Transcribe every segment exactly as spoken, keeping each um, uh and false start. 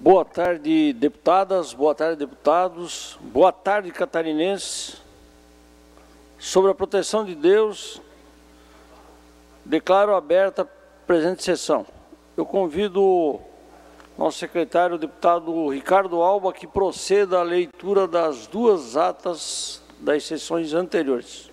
Boa tarde, deputadas, boa tarde, deputados, boa tarde, catarinenses. Sobre a proteção de Deus, declaro aberta a presente sessão. Eu convido o nosso secretário, o deputado Ricardo Alba, que proceda à leitura das duas atas das sessões anteriores.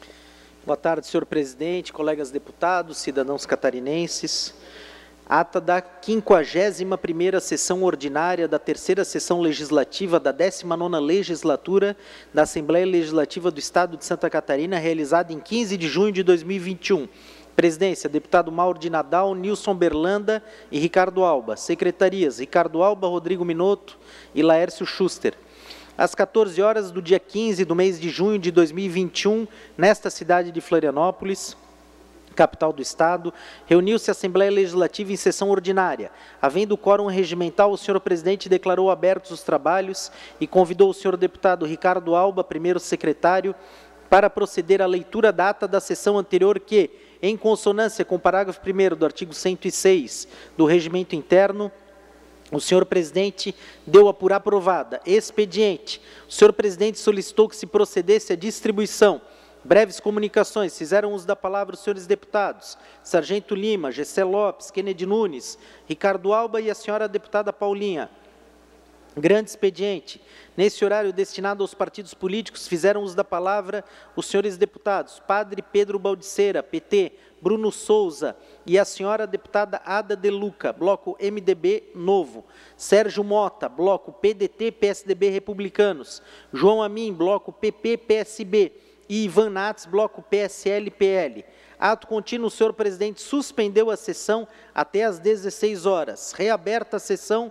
Boa tarde, senhor presidente, colegas deputados, cidadãos catarinenses. Ata da quinquagésima primeira sessão ordinária da terceira sessão legislativa da décima nona legislatura da Assembleia Legislativa do Estado de Santa Catarina, realizada em quinze de junho de dois mil e vinte e um. Presidência, deputado Mauro de Nadal, Nilson Berlanda e Ricardo Alba. Secretarias, Ricardo Alba, Rodrigo Minotto e Laércio Schuster. Às quatorze horas do dia quinze do mês de junho de dois mil e vinte e um, nesta cidade de Florianópolis, capital do Estado, reuniu-se a Assembleia Legislativa em sessão ordinária. Havendo quórum regimental, o senhor presidente declarou abertos os trabalhos e convidou o senhor deputado Ricardo Alba, primeiro secretário, para proceder à leitura da ata da sessão anterior que, em consonância com o parágrafo primeiro do artigo cento e seis do Regimento Interno, o senhor presidente deu a por aprovada. Expediente. O senhor presidente solicitou que se procedesse à distribuição. Breves comunicações. Fizeram uso da palavra os senhores deputados Sargento Lima, Gessé Lopes, Kennedy Nunes, Ricardo Alba e a senhora deputada Paulinha. Grande expediente. Nesse horário destinado aos partidos políticos, fizeram uso da palavra os senhores deputados Padre Pedro Baldiceira, P T, Bruno Souza e a senhora deputada Ada De Luca, bloco M D B Novo, Sérgio Mota, bloco P D T, P S D B Republicanos, João Amin, bloco P P, P S B e Ivan Nats, bloco P S L, P L. Ato contínuo, o senhor presidente suspendeu a sessão até às dezesseis horas. Reaberta a sessão,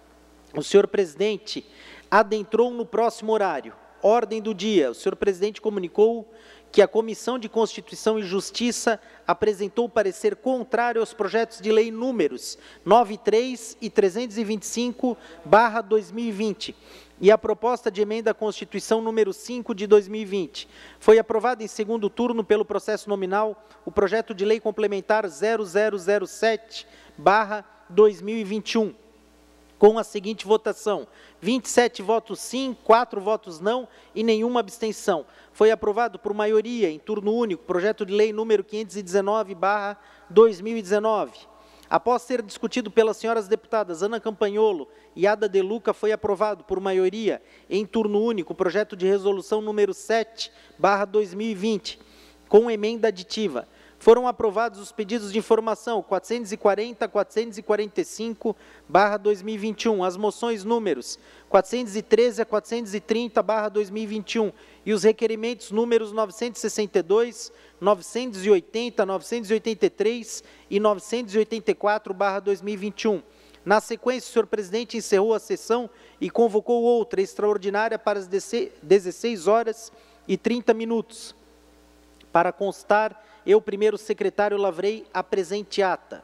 o senhor presidente adentrou no próximo horário. Ordem do dia. O senhor presidente comunicou que a Comissão de Constituição e Justiça apresentou parecer contrário aos projetos de lei números noventa e três e trezentos e vinte e cinco barra dois mil e vinte e a proposta de emenda à Constituição número cinco de dois mil e vinte. Foi aprovado em segundo turno pelo processo nominal o projeto de lei complementar zero zero zero sete barra dois mil e vinte e um. Com a seguinte votação: vinte e sete votos sim, quatro votos não e nenhuma abstenção. Foi aprovado por maioria, em turno único, projeto de lei número quinhentos e dezenove barra dois mil e dezenove. Após ser discutido pelas senhoras deputadas Ana Campanholo e Ada De Luca, foi aprovado por maioria, em turno único, projeto de resolução número sete barra dois mil e vinte, com emenda aditiva. Foram aprovados os pedidos de informação quatrocentos e quarenta, quatrocentos e quarenta e cinco barra dois mil e vinte e um, as moções números quatrocentos e treze a quatrocentos e trinta barra dois mil e vinte e um e os requerimentos números novecentos e sessenta e dois, novecentos e oitenta, novecentos e oitenta e três e novecentos e oitenta e quatro barra dois mil e vinte e um. Na sequência, o senhor presidente encerrou a sessão e convocou outra extraordinária para as dezesseis horas e trinta minutos. Para constar, eu, primeiro secretário, lavrei a presente ata.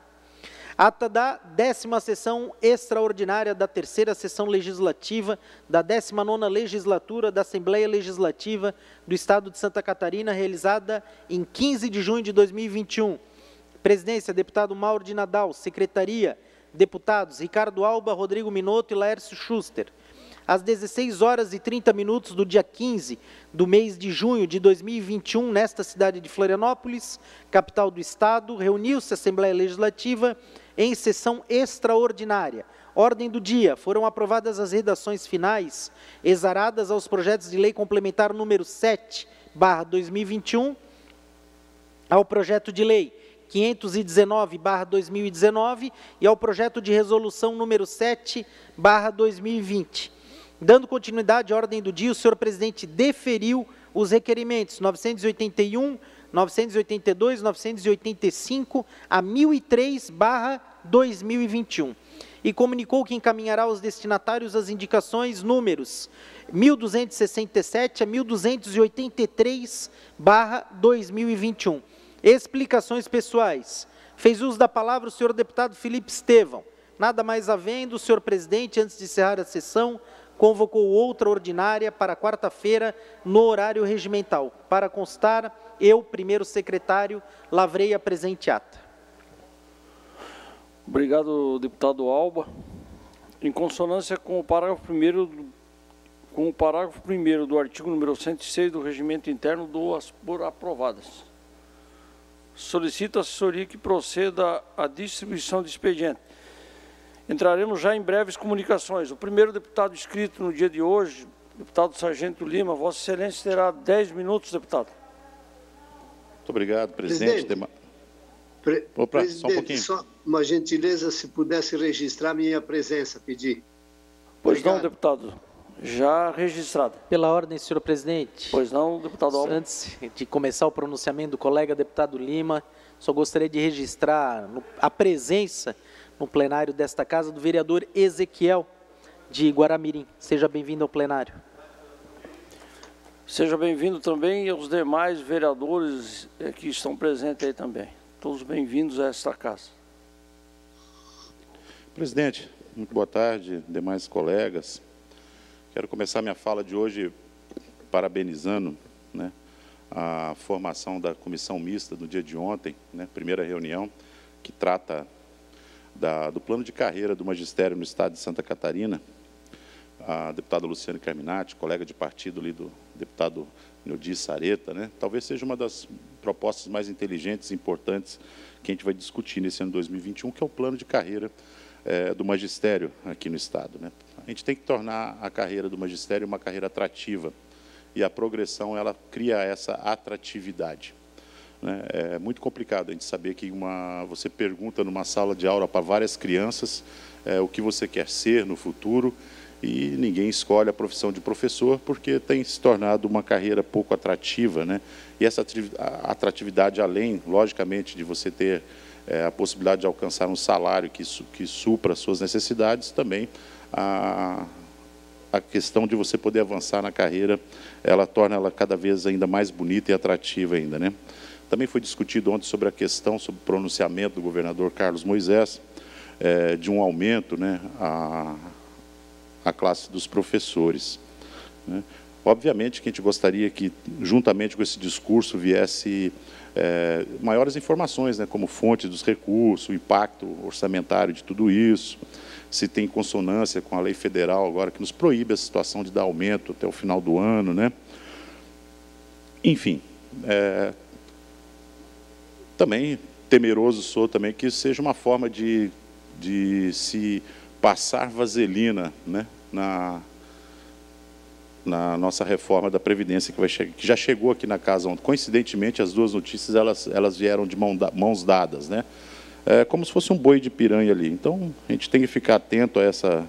Ata da décima sessão extraordinária da terceira sessão legislativa da décima nona legislatura da Assembleia Legislativa do Estado de Santa Catarina, realizada em quinze de junho de dois mil e vinte e um. Presidência, deputado Mauro de Nadal. Secretaria, deputados Ricardo Alba, Rodrigo Minotto e Laércio Schuster. Às dezesseis horas e trinta minutos do dia quinze do mês de junho de dois mil e vinte e um, nesta cidade de Florianópolis, capital do Estado, reuniu-se a Assembleia Legislativa em sessão extraordinária. Ordem do dia. Foram aprovadas as redações finais, exaradas aos projetos de lei complementar número sete barra dois mil e vinte e um, ao projeto de lei quinhentos e dezenove barra dois mil e dezenove e ao projeto de resolução número sete barra dois mil e vinte. Dando continuidade à ordem do dia, o senhor presidente deferiu os requerimentos novecentos e oitenta e um, novecentos e oitenta e dois, novecentos e oitenta e cinco a mil e três barra dois mil e vinte e um e comunicou que encaminhará aos destinatários as indicações números mil duzentos e sessenta e sete a mil duzentos e oitenta e três barra dois mil e vinte e um. Explicações pessoais. Fez uso da palavra o senhor deputado Felipe Estevão. Nada mais havendo, o senhor presidente, antes de encerrar a sessão, convocou outra ordinária para quarta-feira, no horário regimental. Para constar, eu, primeiro secretário, lavrei a presente ata. Obrigado, deputado Alba. Em consonância com o parágrafo primeiro do, com o parágrafo primeiro do artigo número cento e seis do Regimento Interno, dou-as por aprovadas. Solicito a assessoria que proceda à distribuição de expediente. Entraremos já em breves comunicações. O primeiro deputado inscrito no dia de hoje, deputado Sargento Lima, Vossa Excelência terá dez minutos, deputado. Muito obrigado, presidente. Presidente, Pre Opa, presidente só um pouquinho. Só uma gentileza, se pudesse registrar minha presença, pedir. Pois Obrigado. não, deputado. Já registrado. Pela ordem, senhor presidente. Pois não, deputado Alba. Antes de começar o pronunciamento do colega deputado Lima, só gostaria de registrar no, a presença no plenário desta casa do vereador Ezequiel de Guaramirim. Seja bem-vindo ao plenário. Seja bem-vindo também aos demais vereadores que estão presentes aí também. Todos bem-vindos a esta casa. Presidente, muito boa tarde, demais colegas. Quero começar minha fala de hoje parabenizando, né, a formação da comissão mista do dia de ontem, né, primeira reunião, que trata da, do plano de carreira do magistério no estado de Santa Catarina. A deputada Luciane Carminati, colega de partido ali do deputado Neudi Sareta, né, talvez seja uma das propostas mais inteligentes e importantes que a gente vai discutir nesse ano dois mil e vinte e um, que é o plano de carreira é, do magistério aqui no estado, né. A gente tem que tornar a carreira do magistério uma carreira atrativa, e a progressão, ela cria essa atratividade, né? É muito complicado a gente saber que uma, você pergunta numa sala de aula para várias crianças é, o que você quer ser no futuro, e ninguém escolhe a profissão de professor porque tem se tornado uma carreira pouco atrativa, né? E essa atratividade, além, logicamente, de você ter é, a possibilidade de alcançar um salário que, que supra as suas necessidades, também a, a questão de você poder avançar na carreira, ela torna ela cada vez ainda mais bonita e atrativa ainda, né? Também foi discutido ontem sobre a questão, sobre o pronunciamento do governador Carlos Moisés, é, de um aumento, né, a, a classe dos professores, né? Obviamente que a gente gostaria que, juntamente com esse discurso, viesse é, maiores informações, né, como fonte dos recursos, o impacto orçamentário de tudo isso, se tem consonância com a lei federal agora que nos proíbe a situação de dar aumento até o final do ano, né? Enfim, é, também temeroso sou também que isso seja uma forma de, de se passar vaselina, né, na, na nossa reforma da Previdência, que, vai que já chegou aqui na casa ontem. Coincidentemente, as duas notícias elas, elas vieram de mão da, mãos dadas, né? É como se fosse um boi de piranha ali. Então, a gente tem que ficar atento a essa,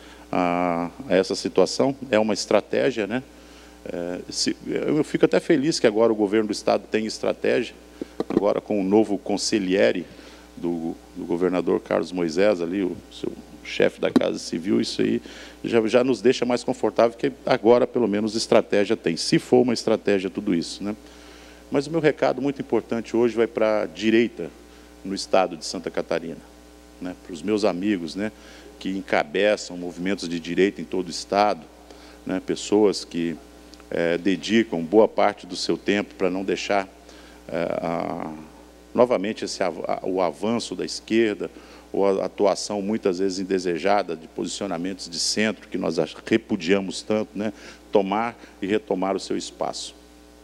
a, a essa situação. É uma estratégia, né? É, se, eu fico até feliz que agora o governo do estado tem estratégia, agora com o novo conselheiro do, do governador Carlos Moisés, ali, o seu chefe da Casa Civil. Isso aí já, já nos deixa mais confortável, que agora, pelo menos, estratégia tem, se for uma estratégia tudo isso, né? Mas o meu recado muito importante hoje vai para a direita no estado de Santa Catarina, né? Para os meus amigos, né, que encabeçam movimentos de direita em todo o estado, né, pessoas que é, dedicam boa parte do seu tempo para não deixar é, a, novamente esse, a, o avanço da esquerda, ou a atuação muitas vezes indesejada de posicionamentos de centro, que nós repudiamos tanto, né, tomar e retomar o seu espaço.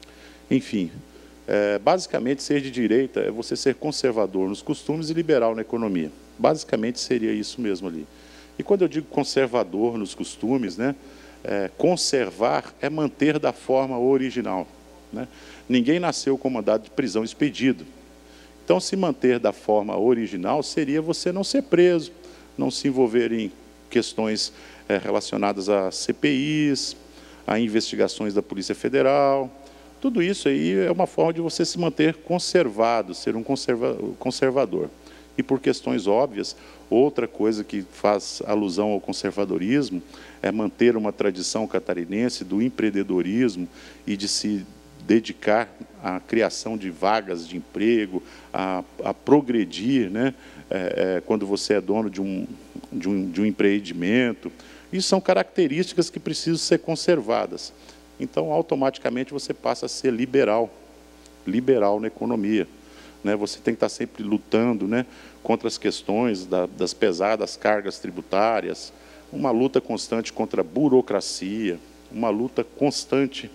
Enfim, é, basicamente ser de direita é você ser conservador nos costumes e liberal na economia. Basicamente seria isso mesmo ali. E quando eu digo conservador nos costumes, né, é, conservar é manter da forma original, né? Ninguém nasceu com mandado de prisão expedido. Então, se manter da forma original seria você não ser preso, não se envolver em questões é, relacionadas a C P Is, a investigações da Polícia Federal. Tudo isso aí é uma forma de você se manter conservado, ser um conserva, conservador. E por questões óbvias, outra coisa que faz alusão ao conservadorismo é manter uma tradição catarinense do empreendedorismo e de se dedicar à criação de vagas de emprego, a, a progredir, né, é, é, quando você é dono de um, de, um, de um empreendimento. Isso são características que precisam ser conservadas. Então, automaticamente, você passa a ser liberal, liberal na economia, né? Você tem que estar sempre lutando, né, contra as questões da, das pesadas cargas tributárias, uma luta constante contra a burocracia, uma luta constante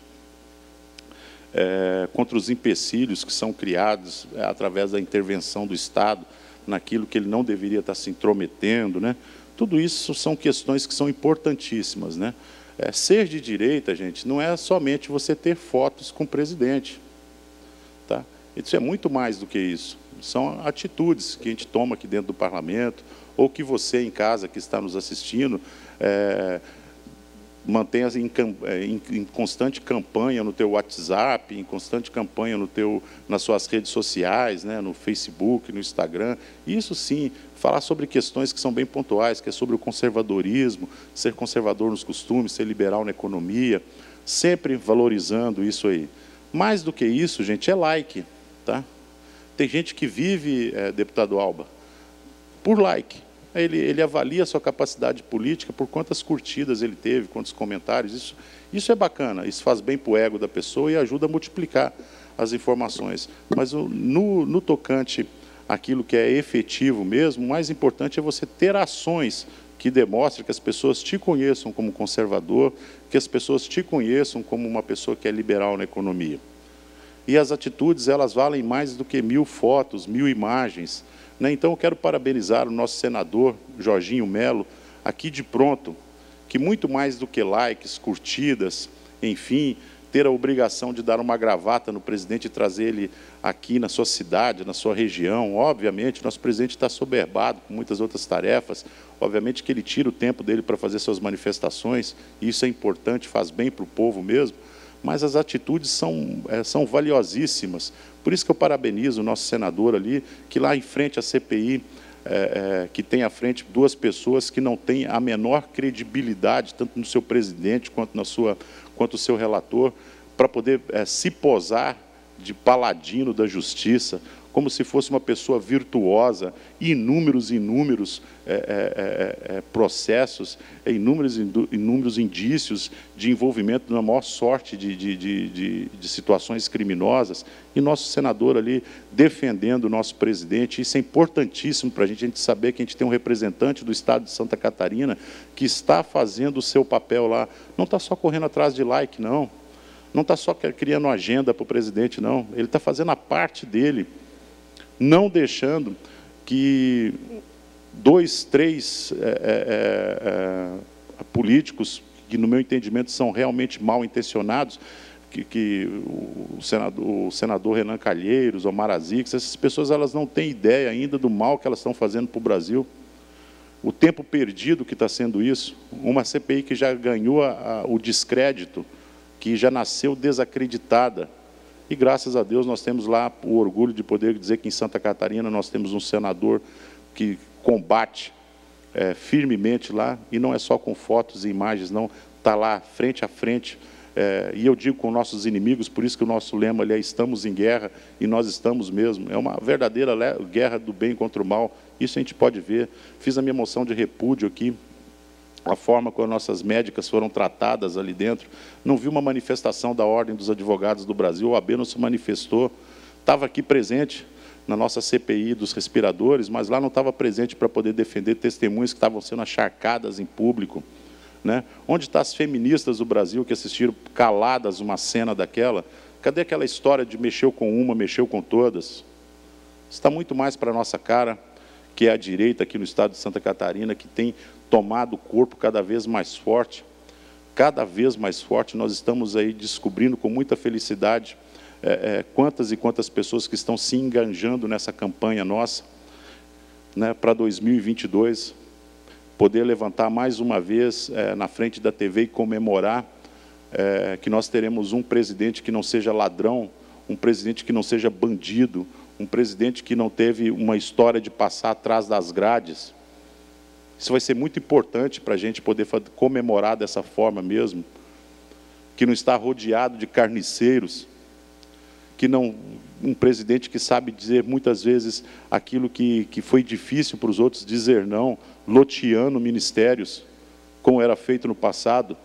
é, contra os empecilhos que são criados é, através da intervenção do Estado naquilo que ele não deveria estar se intrometendo, né? Tudo isso são questões que são importantíssimas, né? É, ser de direita, gente, não é somente você ter fotos com o presidente, tá? Isso é muito mais do que isso. São atitudes que a gente toma aqui dentro do parlamento, ou que você em casa que está nos assistindo é, mantenha em, em, em constante campanha no teu WhatsApp, em constante campanha no teu, nas suas redes sociais, né, no Facebook, no Instagram. Isso sim, falar sobre questões que são bem pontuais, que é sobre o conservadorismo, ser conservador nos costumes, ser liberal na economia, sempre valorizando isso aí. Mais do que isso, gente, é like, tá? Tem gente que vive, é, deputado Alba, por like. Ele, ele avalia a sua capacidade política por quantas curtidas ele teve, quantos comentários. Isso, isso é bacana, isso faz bem para o ego da pessoa e ajuda a multiplicar as informações. Mas no, no tocante àquilo que é efetivo mesmo, o mais importante é você ter ações que demonstrem que as pessoas te conheçam como conservador, que as pessoas te conheçam como uma pessoa que é liberal na economia. E as atitudes, elas valem mais do que mil fotos, mil imagens. Né? Então, eu quero parabenizar o nosso senador, Jorginho Melo, aqui de pronto, que muito mais do que likes, curtidas, enfim, ter a obrigação de dar uma gravata no presidente e trazer ele aqui na sua cidade, na sua região. Obviamente, nosso presidente está soberbado com muitas outras tarefas, obviamente que ele tira o tempo dele para fazer suas manifestações, e isso é importante, faz bem para o povo mesmo, mas as atitudes são, é, são valiosíssimas. Por isso que eu parabenizo o nosso senador ali, que lá em frente à C P I, é, é, que tem à frente duas pessoas que não têm a menor credibilidade, tanto no seu presidente quanto na sua, quanto o seu relator, para poder é, se posar de paladino da justiça, como se fosse uma pessoa virtuosa, inúmeros, inúmeros é, é, é, processos, inúmeros, inúmeros indícios de envolvimento na maior sorte de, de, de, de, de situações criminosas, e nosso senador ali defendendo o nosso presidente. Isso é importantíssimo para a gente, a gente saber que a gente tem um representante do Estado de Santa Catarina que está fazendo o seu papel lá, não está só correndo atrás de like, não, não está só criando agenda para o presidente, não, ele está fazendo a parte dele, não deixando que dois, três é, é, é, políticos, que no meu entendimento são realmente mal intencionados, que, que o, senador, o senador Renan Calheiros, Omar Aziz, essas pessoas elas não têm ideia ainda do mal que elas estão fazendo para o Brasil. O tempo perdido que está sendo isso, uma C P I que já ganhou a, a, o descrédito, que já nasceu desacreditada. E, graças a Deus, nós temos lá o orgulho de poder dizer que em Santa Catarina nós temos um senador que combate é, firmemente lá, e não é só com fotos e imagens, não, está lá frente a frente, é, e eu digo com nossos inimigos, por isso que o nosso lema ali é estamos em guerra, e nós estamos mesmo, é uma verdadeira guerra do bem contra o mal, isso a gente pode ver. Fiz a minha moção de repúdio aqui, a forma como nossas médicas foram tratadas ali dentro, não vi uma manifestação da Ordem dos Advogados do Brasil, o A B não se manifestou, estava aqui presente na nossa C P I dos respiradores, mas lá não estava presente para poder defender testemunhas que estavam sendo acharcadas em público. Né? Onde estão as feministas do Brasil que assistiram caladas uma cena daquela? Cadê aquela história de mexeu com uma, mexeu com todas? Está muito mais para a nossa cara, que é a direita aqui no estado de Santa Catarina, que tem tomado o corpo cada vez mais forte, cada vez mais forte. Nós estamos aí descobrindo com muita felicidade é, é, quantas e quantas pessoas que estão se enganjando nessa campanha nossa, né, para dois mil e vinte e dois, poder levantar mais uma vez é, na frente da T V e comemorar é, que nós teremos um presidente que não seja ladrão, um presidente que não seja bandido, um presidente que não teve uma história de passar atrás das grades. Isso vai ser muito importante para a gente poder comemorar dessa forma mesmo, que não está rodeado de carniceiros, que não, um presidente que sabe dizer muitas vezes aquilo que, que foi difícil para os outros dizer não, loteando ministérios, como era feito no passado.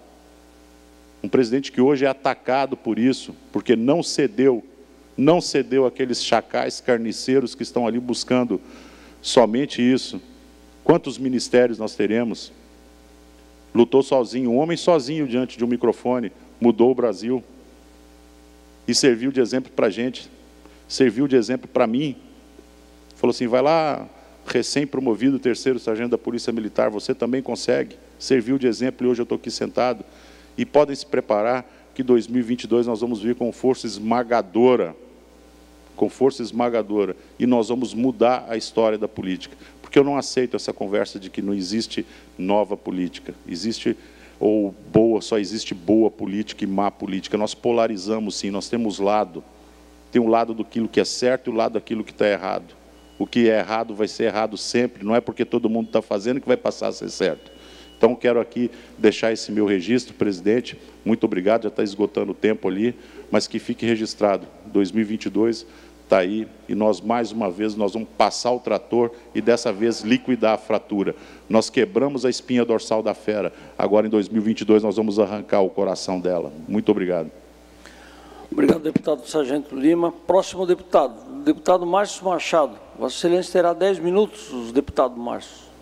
Um presidente que hoje é atacado por isso, porque não cedeu, não cedeu àqueles chacais carniceiros que estão ali buscando somente isso. Quantos ministérios nós teremos? lutou sozinho, um homem sozinho diante de um microfone, mudou o Brasil e serviu de exemplo para a gente, serviu de exemplo para mim. Falou assim, vai lá, recém-promovido terceiro sargento da Polícia Militar, você também consegue. Serviu de exemplo e hoje eu estou aqui sentado. E podem se preparar que dois mil e vinte e dois nós vamos vir com força esmagadora, com força esmagadora, e nós vamos mudar a história da política. Porque eu não aceito essa conversa de que não existe nova política. Existe, ou boa, só existe boa política e má política. Nós polarizamos, sim, nós temos lado. Tem um lado daquilo que é certo e o lado daquilo que está errado. O que é errado vai ser errado sempre, não é porque todo mundo está fazendo que vai passar a ser certo. Então, quero aqui deixar esse meu registro, presidente, muito obrigado, já está esgotando o tempo ali, mas que fique registrado, dois mil e vinte e dois está aí, e nós, mais uma vez, nós vamos passar o trator e, dessa vez, liquidar a fratura. Nós quebramos a espinha dorsal da fera, agora, em dois mil e vinte e dois, nós vamos arrancar o coração dela. Muito obrigado. Obrigado, deputado Sargento Lima. Próximo deputado, deputado Márcio Machado. Vossa Excelência terá dez minutos, os deputado Márcio.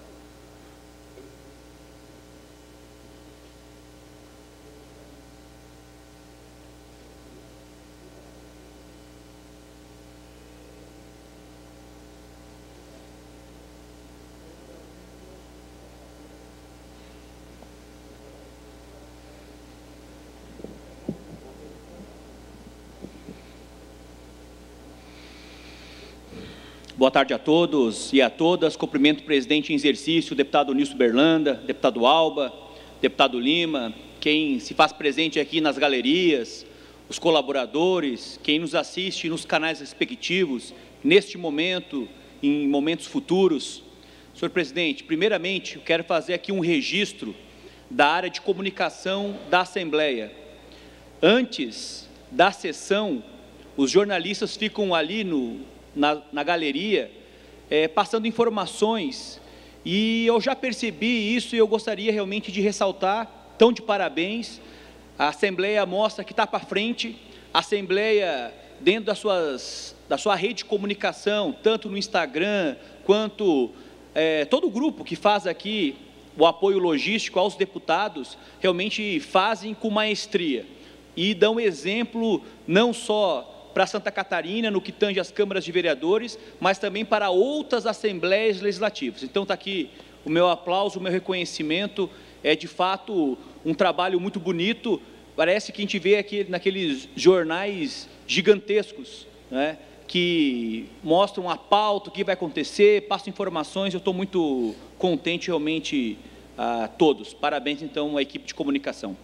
Boa tarde a todos e a todas. Cumprimento o presidente em exercício, o deputado Nilson Berlanda, deputado Alba, deputado Lima, quem se faz presente aqui nas galerias, os colaboradores, quem nos assiste nos canais respectivos, neste momento, em momentos futuros. Senhor presidente, primeiramente, eu quero fazer aqui um registro da área de comunicação da Assembleia. Antes da sessão, os jornalistas ficam ali no Na, na galeria, é, passando informações, e eu já percebi isso e eu gostaria realmente de ressaltar, tão de parabéns, a Assembleia mostra que está para frente, a Assembleia, dentro das suas, da sua rede de comunicação, tanto no Instagram, quanto é, todo o grupo que faz aqui o apoio logístico aos deputados, realmente fazem com maestria, e dão exemplo não só para Santa Catarina, no que tange as câmaras de vereadores, mas também para outras assembleias legislativas. Então, está aqui o meu aplauso, o meu reconhecimento, é de fato um trabalho muito bonito, parece que a gente vê aqui naqueles jornais gigantescos, né, que mostram a pauta, o que vai acontecer, passam informações, eu estou muito contente realmente a todos. Parabéns, então, à equipe de comunicação.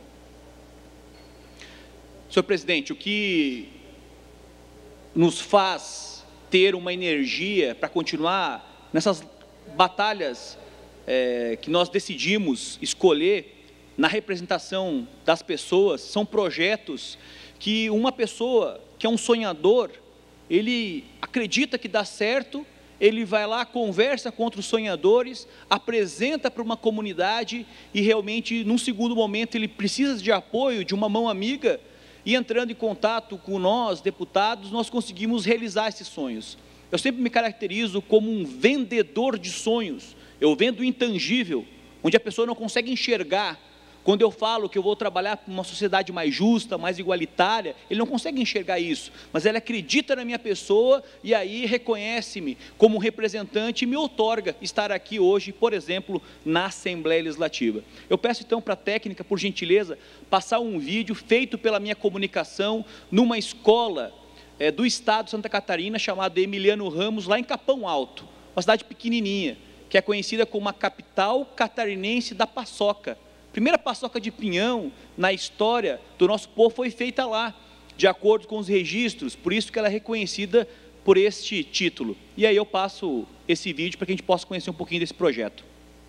Senhor presidente, o que nos faz ter uma energia para continuar nessas batalhas é, que nós decidimos escolher na representação das pessoas, são projetos que uma pessoa que é um sonhador, ele acredita que dá certo, ele vai lá, conversa com outros sonhadores, apresenta para uma comunidade e realmente, num segundo momento, ele precisa de apoio, de uma mão amiga, e entrando em contato com nós, deputados, nós conseguimos realizar esses sonhos. Eu sempre me caracterizo como um vendedor de sonhos. Eu vendo o intangível, onde a pessoa não consegue enxergar. Quando eu falo que eu vou trabalhar para uma sociedade mais justa, mais igualitária, ele não consegue enxergar isso, mas ele acredita na minha pessoa e aí reconhece-me como representante e me outorga estar aqui hoje, por exemplo, na Assembleia Legislativa. Eu peço então para a técnica, por gentileza, passar um vídeo feito pela minha comunicação numa escola é, do estado de Santa Catarina, chamada Emiliano Ramos, lá em Capão Alto, uma cidade pequenininha, que é conhecida como a capital catarinense da paçoca. A primeira paçoca de pinhão na história do nosso povo foi feita lá, de acordo com os registros, por isso que ela é reconhecida por este título. E aí eu passo esse vídeo para que a gente possa conhecer um pouquinho desse projeto.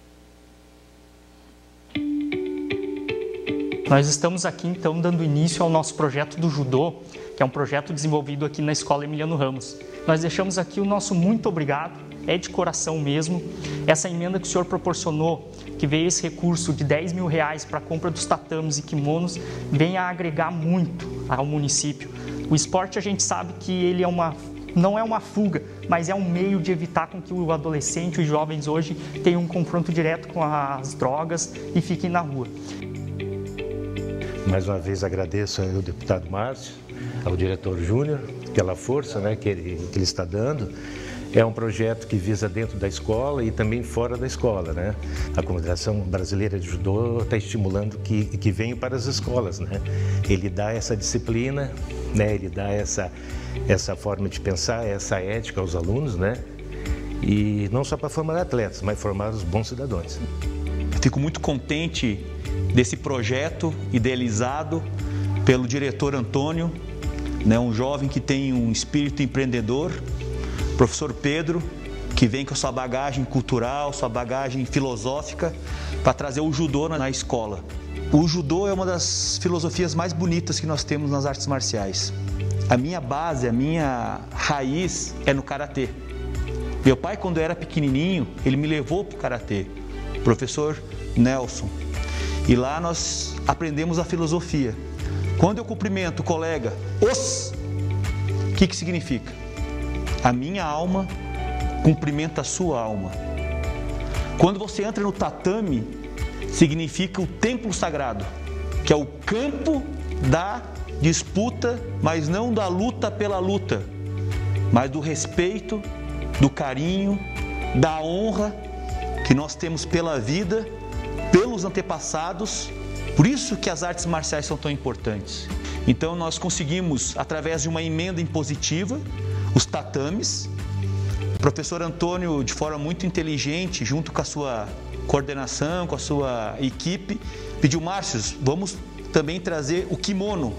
Nós estamos aqui então dando início ao nosso projeto do judô, que é um projeto desenvolvido aqui na Escola Emiliano Ramos. Nós deixamos aqui o nosso muito obrigado, é de coração mesmo, essa emenda que o senhor proporcionou, que veio esse recurso de dez mil reais para a compra dos tatames e kimonos, vem a agregar muito ao município. O esporte a gente sabe que ele é uma não é uma fuga, mas é um meio de evitar com que o adolescente e os jovens hoje tenham um confronto direto com as drogas e fiquem na rua. Mais uma vez agradeço ao deputado Márcio, ao diretor Júnior, pela força, né, que, ele, que ele está dando. É um projeto que visa dentro da escola e também fora da escola, né? A Confederação Brasileira de Judô está estimulando que, que venham para as escolas, né? Ele dá essa disciplina, né? Ele dá essa, essa forma de pensar, essa ética aos alunos, né? E não só para formar atletas, mas formar os bons cidadãos. Fico muito contente desse projeto idealizado pelo diretor Antônio, né? Um jovem que tem um espírito empreendedor. Professor Pedro, que vem com a sua bagagem cultural, sua bagagem filosófica, para trazer o judô na escola. O judô é uma das filosofias mais bonitas que nós temos nas artes marciais. A minha base, a minha raiz é no karatê. Meu pai, quando eu era pequenininho, ele me levou para o karatê, professor Nelson. E lá nós aprendemos a filosofia. Quando eu cumprimento o colega, os, o que que significa? A minha alma cumprimenta a sua alma. Quando você entra no tatame, significa o templo sagrado, que é o campo da disputa, mas não da luta pela luta, mas do respeito, do carinho, da honra que nós temos pela vida, pelos antepassados. Por isso que as artes marciais são tão importantes. Então nós conseguimos, através de uma emenda impositiva, os tatames. O professor Antônio, de forma muito inteligente, junto com a sua coordenação, com a sua equipe, pediu: Márcio, vamos também trazer o kimono,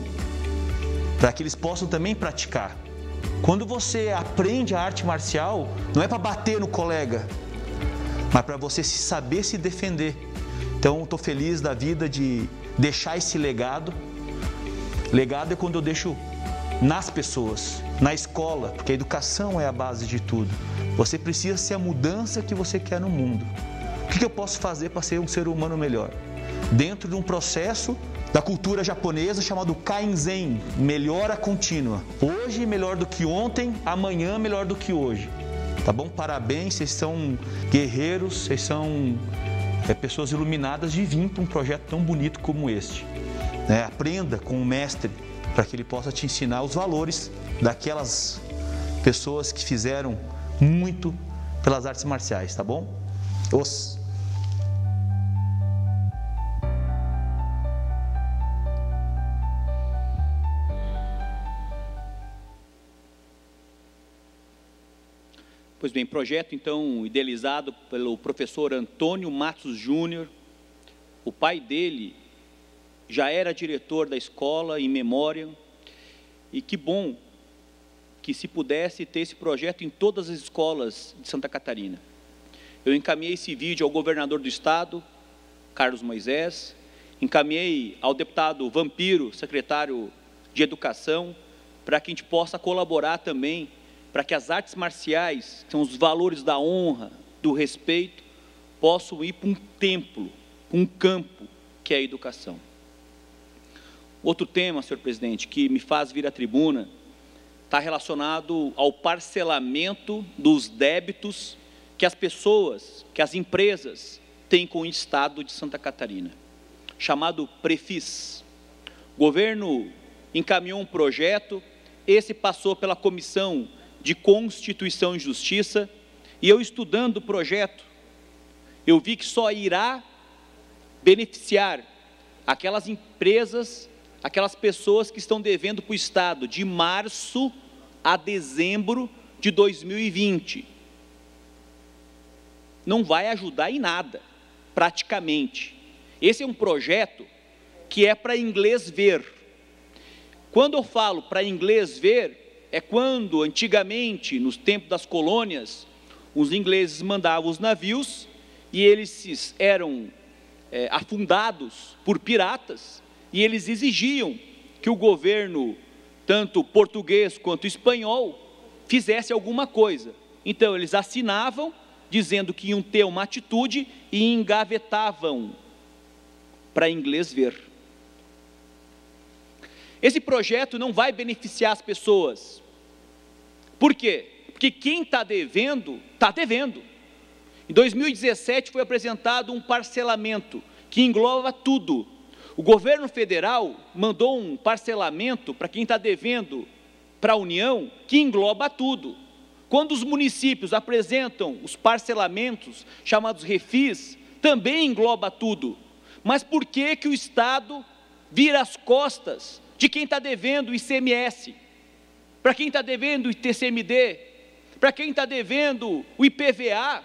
para que eles possam também praticar. Quando você aprende a arte marcial, não é para bater no colega, mas para você saber se defender. Então, estou feliz da vida de deixar esse legado. Legado é quando eu deixo nas pessoas, na escola, porque a educação é a base de tudo. Você precisa ser a mudança que você quer no mundo. O que eu posso fazer para ser um ser humano melhor? Dentro de um processo da cultura japonesa chamado Kaizen, melhora contínua. Hoje melhor do que ontem, amanhã melhor do que hoje. Tá bom? Parabéns, vocês são guerreiros, vocês são é, pessoas iluminadas de vir para um projeto tão bonito como este. Né? Aprenda com o mestre, para que ele possa te ensinar os valores daquelas pessoas que fizeram muito pelas artes marciais, tá bom? Os. Pois bem, projeto então idealizado pelo professor Antônio Matos Júnior. O pai dele já era diretor da escola em memória, e que bom que se pudesse ter esse projeto em todas as escolas de Santa Catarina. Eu encaminhei esse vídeo ao governador do estado, Carlos Moisés, encaminhei ao deputado Vampiro, secretário de Educação, para que a gente possa colaborar também, para que as artes marciais, que são os valores da honra, do respeito, possam ir para um templo, para um campo, que é a educação. Outro tema, senhor presidente, que me faz vir à tribuna, está relacionado ao parcelamento dos débitos que as pessoas, que as empresas têm com o estado de Santa Catarina, chamado Prefis. O governo encaminhou um projeto, esse passou pela Comissão de Constituição e Justiça, e eu estudando o projeto, eu vi que só irá beneficiar aquelas empresas, aquelas pessoas que estão devendo para o Estado de março a dezembro de dois mil e vinte. Não vai ajudar em nada, praticamente. Esse é um projeto que é para inglês ver. Quando eu falo para inglês ver, é quando antigamente, nos tempos das colônias, os ingleses mandavam os navios e eles eram é, afundados por piratas, e eles exigiam que o governo, tanto português quanto espanhol, fizesse alguma coisa. Então eles assinavam, dizendo que iam ter uma atitude, e engavetavam para inglês ver. Esse projeto não vai beneficiar as pessoas, Por quê? Porque quem está devendo, está devendo. Em dois mil e dezessete foi apresentado um parcelamento que engloba tudo. O governo federal mandou um parcelamento para quem está devendo para a União que engloba tudo. Quando os municípios apresentam os parcelamentos, chamados refis, também engloba tudo. Mas por que que o Estado vira as costas de quem está devendo o I C M S? Para quem está devendo o T C M D? Para quem está devendo o I P V A?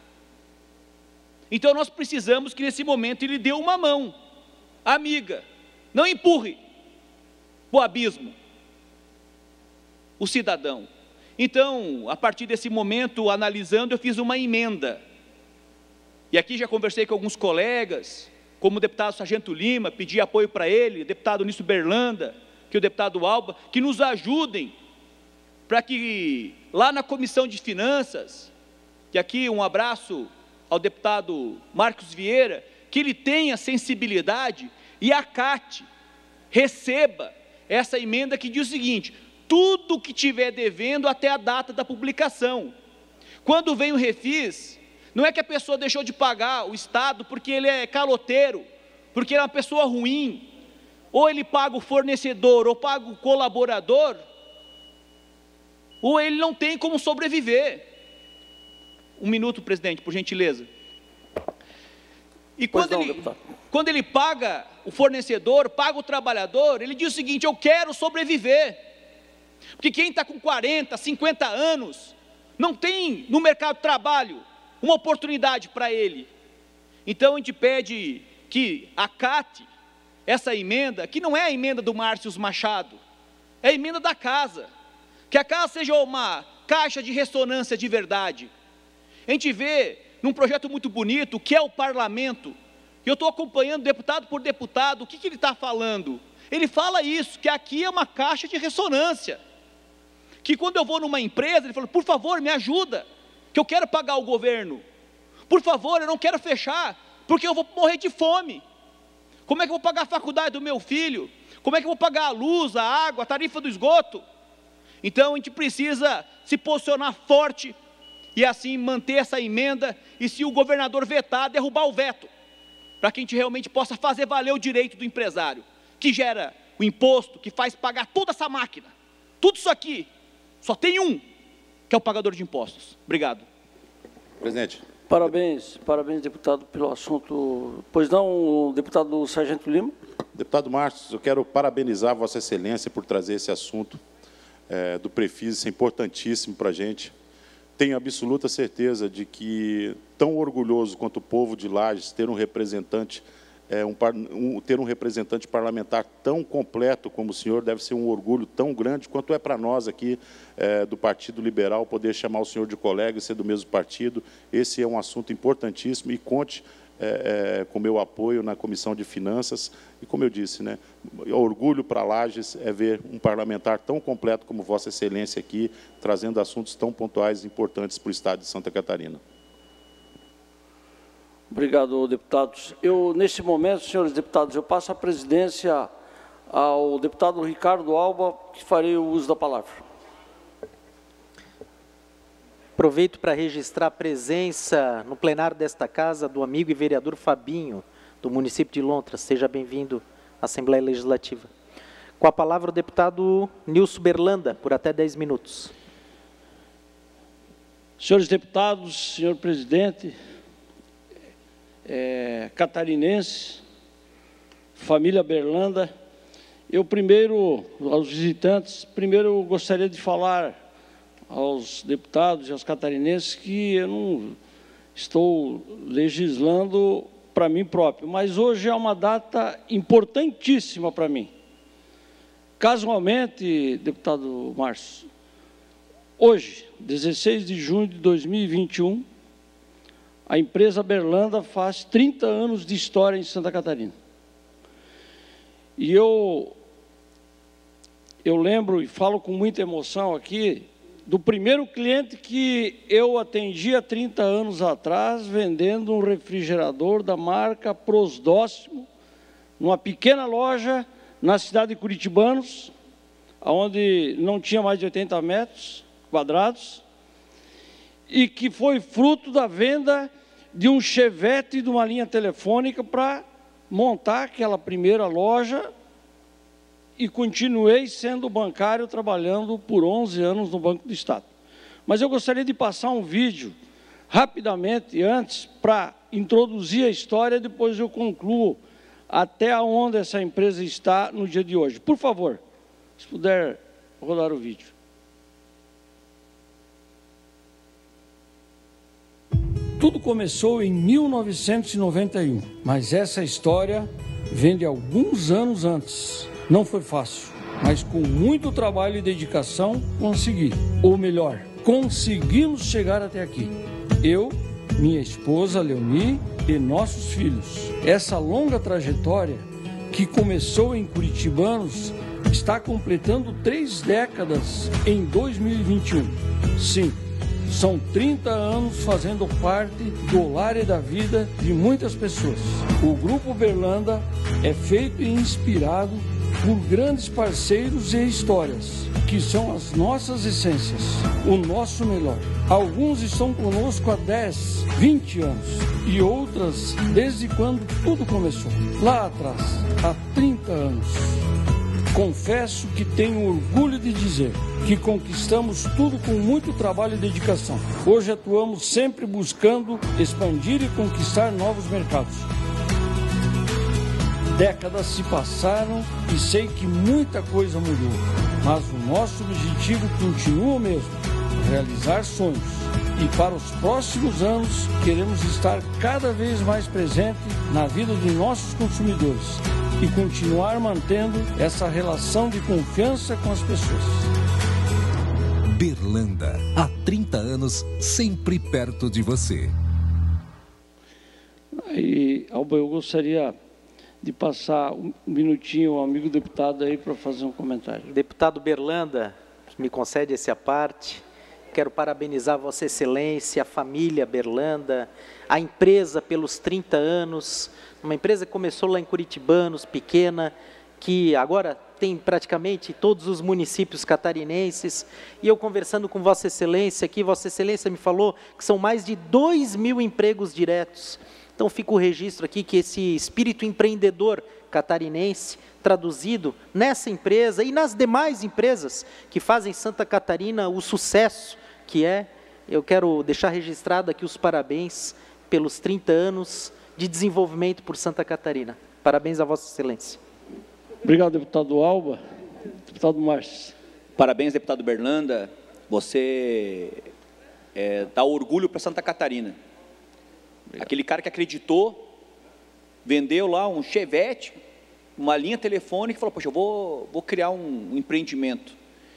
Então nós precisamos que nesse momento ele dê uma mão, amiga, não empurre para o abismo o cidadão. Então, a partir desse momento, analisando, eu fiz uma emenda. E aqui já conversei com alguns colegas, como o deputado Sargento Lima, pedi apoio para ele, o deputado Nício Berlanda, que é o deputado Alba, que nos ajudem para que lá na Comissão de Finanças, e aqui um abraço ao deputado Marcos Vieira, que ele tenha sensibilidade e acate, receba essa emenda que diz o seguinte: tudo que tiver devendo até a data da publicação. Quando vem o refis, não é que a pessoa deixou de pagar o Estado porque ele é caloteiro, porque ele é uma pessoa ruim, ou ele paga o fornecedor, ou paga o colaborador, ou ele não tem como sobreviver. Um minuto, presidente, por gentileza. E quando, não, ele, quando ele paga o fornecedor, paga o trabalhador, ele diz o seguinte: eu quero sobreviver. Porque quem está com quarenta, cinquenta anos, não tem no mercado de trabalho uma oportunidade para ele. Então a gente pede que acate essa emenda, que não é a emenda do Márcio Machado, é a emenda da casa. Que a casa seja uma caixa de ressonância de verdade. A gente vê num projeto muito bonito, que é o parlamento, e eu estou acompanhando deputado por deputado, o que, que ele está falando? Ele fala isso, que aqui é uma caixa de ressonância. Que quando eu vou numa empresa, ele fala: por favor, me ajuda, que eu quero pagar o governo. Por favor, eu não quero fechar, porque eu vou morrer de fome. Como é que eu vou pagar a faculdade do meu filho? Como é que eu vou pagar a luz, a água, a tarifa do esgoto? Então a gente precisa se posicionar forte e assim manter essa emenda, e se o governador vetar, derrubar o veto, para que a gente realmente possa fazer valer o direito do empresário, que gera o imposto, que faz pagar toda essa máquina. Tudo isso aqui, só tem um, que é o pagador de impostos. Obrigado. Presidente. Parabéns, parabéns, deputado, pelo assunto. Pois não, deputado Sargento Lima? Deputado Márcio, eu quero parabenizar Vossa Excelência por trazer esse assunto é, do Prefis, isso é importantíssimo para a gente. Tenho absoluta certeza de que, tão orgulhoso quanto o povo de Lages, ter um representante, é, um, um, ter um representante parlamentar tão completo como o senhor, deve ser um orgulho tão grande quanto é para nós aqui é, do Partido Liberal, poder chamar o senhor de colega e ser do mesmo partido. Esse é um assunto importantíssimo e conte é, é, com meu apoio na Comissão de Finanças. E, como eu disse, né, orgulho para Lages é ver um parlamentar tão completo como Vossa Excelência aqui, trazendo assuntos tão pontuais e importantes para o Estado de Santa Catarina. Obrigado, deputados. Eu, nesse momento, senhores deputados, eu passo a presidência ao deputado Ricardo Alba, que farei o uso da palavra. Aproveito para registrar a presença no plenário desta casa do amigo e vereador Fabinho, do município de Lontras. Seja bem-vindo à Assembleia Legislativa. Com a palavra o deputado Nilson Berlanda, por até dez minutos. Senhores deputados, senhor presidente, é, catarinense, família Berlanda, eu primeiro, aos visitantes, primeiro eu gostaria de falar aos deputados e aos catarinenses que eu não estou legislando para mim próprio, mas hoje é uma data importantíssima para mim. Casualmente, deputado Márcio, hoje, dezesseis de junho de dois mil e vinte e um, a empresa Berlanda faz trinta anos de história em Santa Catarina. E eu, eu lembro e falo com muita emoção aqui do primeiro cliente que eu atendi há trinta anos atrás, vendendo um refrigerador da marca Prosdóximo, numa pequena loja na cidade de Curitibanos, onde não tinha mais de oitenta metros, quadrados e que foi fruto da venda de um Chevette e de uma linha telefônica para montar aquela primeira loja, e continuei sendo bancário, trabalhando por onze anos no Banco do Estado. Mas eu gostaria de passar um vídeo, rapidamente, antes, para introduzir a história, depois eu concluo até onde essa empresa está no dia de hoje. Por favor, se puder rodar o vídeo. Tudo começou em mil novecentos e noventa e um, mas essa história vem de alguns anos antes. Não foi fácil, mas com muito trabalho e dedicação consegui. Ou melhor, conseguimos chegar até aqui. Eu, minha esposa Leoni e nossos filhos. Essa longa trajetória, que começou em Curitibanos, está completando três décadas em dois mil e vinte e um. Sim, são trinta anos fazendo parte do lar e da vida de muitas pessoas. O Grupo Berlanda é feito e inspirado por grandes parceiros e histórias, que são as nossas essências, o nosso melhor. Alguns estão conosco há dez, vinte anos, e outras desde quando tudo começou, lá atrás, há trinta anos. Confesso que tenho orgulho de dizer que conquistamos tudo com muito trabalho e dedicação. Hoje atuamos sempre buscando expandir e conquistar novos mercados. Décadas se passaram e sei que muita coisa mudou, mas o nosso objetivo continua o mesmo, realizar sonhos. E para os próximos anos, queremos estar cada vez mais presente na vida de nossos consumidores e continuar mantendo essa relação de confiança com as pessoas. Berlanda, há trinta anos, sempre perto de você. E, Alba, eu gostaria de passar um minutinho ao amigo deputado aí para fazer um comentário. Deputado Berlanda, me concede essa parte. Quero parabenizar Vossa Excelência, a família Berlanda, a empresa pelos trinta anos, uma empresa que começou lá em Curitibanos, pequena, que agora tem praticamente todos os municípios catarinenses, e eu conversando com Vossa Excelência aqui, Vossa Excelência me falou que são mais de dois mil empregos diretos. Então fica o registro aqui que esse espírito empreendedor catarinense, traduzido nessa empresa e nas demais empresas que fazem Santa Catarina o sucesso que é, eu quero deixar registrado aqui os parabéns pelos trinta anos de desenvolvimento por Santa Catarina. Parabéns a Vossa Excelência. Obrigado, deputado Alba. Deputado Márcio. Parabéns, deputado Berlanda. Você é, dá orgulho para Santa Catarina. Obrigado. Aquele cara que acreditou, vendeu lá um Chevette, uma linha telefônica e falou, poxa, eu vou, vou criar um, um empreendimento.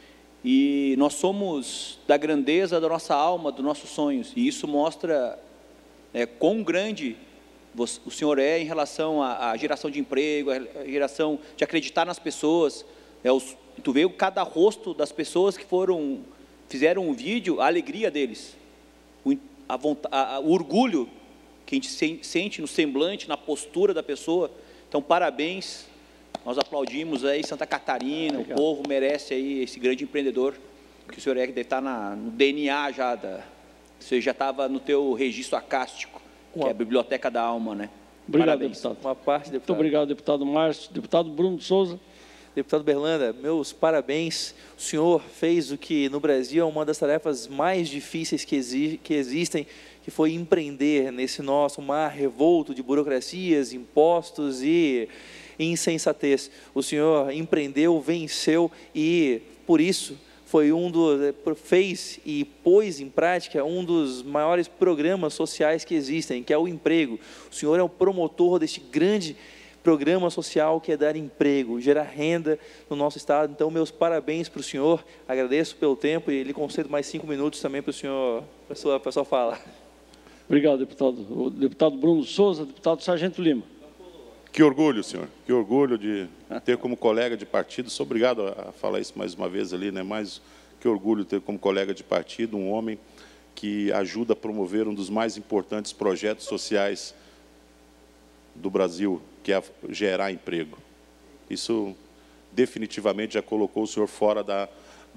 E nós somos da grandeza da nossa alma, dos nossos sonhos. E isso mostra é, quão grande o senhor é em relação à, à geração de emprego, à geração de acreditar nas pessoas. É, os, tu vê cada rosto das pessoas que foram, fizeram um vídeo, a alegria deles, o, a vontade, a, o orgulho que a gente sente no semblante, na postura da pessoa. Então, parabéns, nós aplaudimos aí Santa Catarina, Obrigado. O povo merece aí esse grande empreendedor, que o senhor é, deve estar na, no D N A já, da, você já estava no teu registro acástico, que é a Biblioteca da Alma, né? Obrigado, parabéns. Deputado. Uma parte, deputado. Muito obrigado, deputado Márcio. Deputado Bruno Souza. Deputado Berlanda, meus parabéns. O senhor fez o que no Brasil é uma das tarefas mais difíceis que, exi que existem, que foi empreender nesse nosso mar revolto de burocracias, impostos e insensatez. O senhor empreendeu, venceu e, por isso, foi um dos, fez e pôs em prática um dos maiores programas sociais que existem, que é o emprego. O senhor é o promotor deste grande programa social que é dar emprego, gerar renda no nosso estado. Então, meus parabéns para o senhor, agradeço pelo tempo e lhe concedo mais cinco minutos também para o senhor, para a sua, para a sua fala. Obrigado, deputado. O deputado Bruno Souza, deputado Sargento Lima. Que orgulho, senhor, que orgulho de ter como colega de partido, sou obrigado a falar isso mais uma vez ali, né? Mas que orgulho ter como colega de partido um homem que ajuda a promover um dos mais importantes projetos sociais do Brasil, que é gerar emprego. Isso definitivamente já colocou o senhor fora da,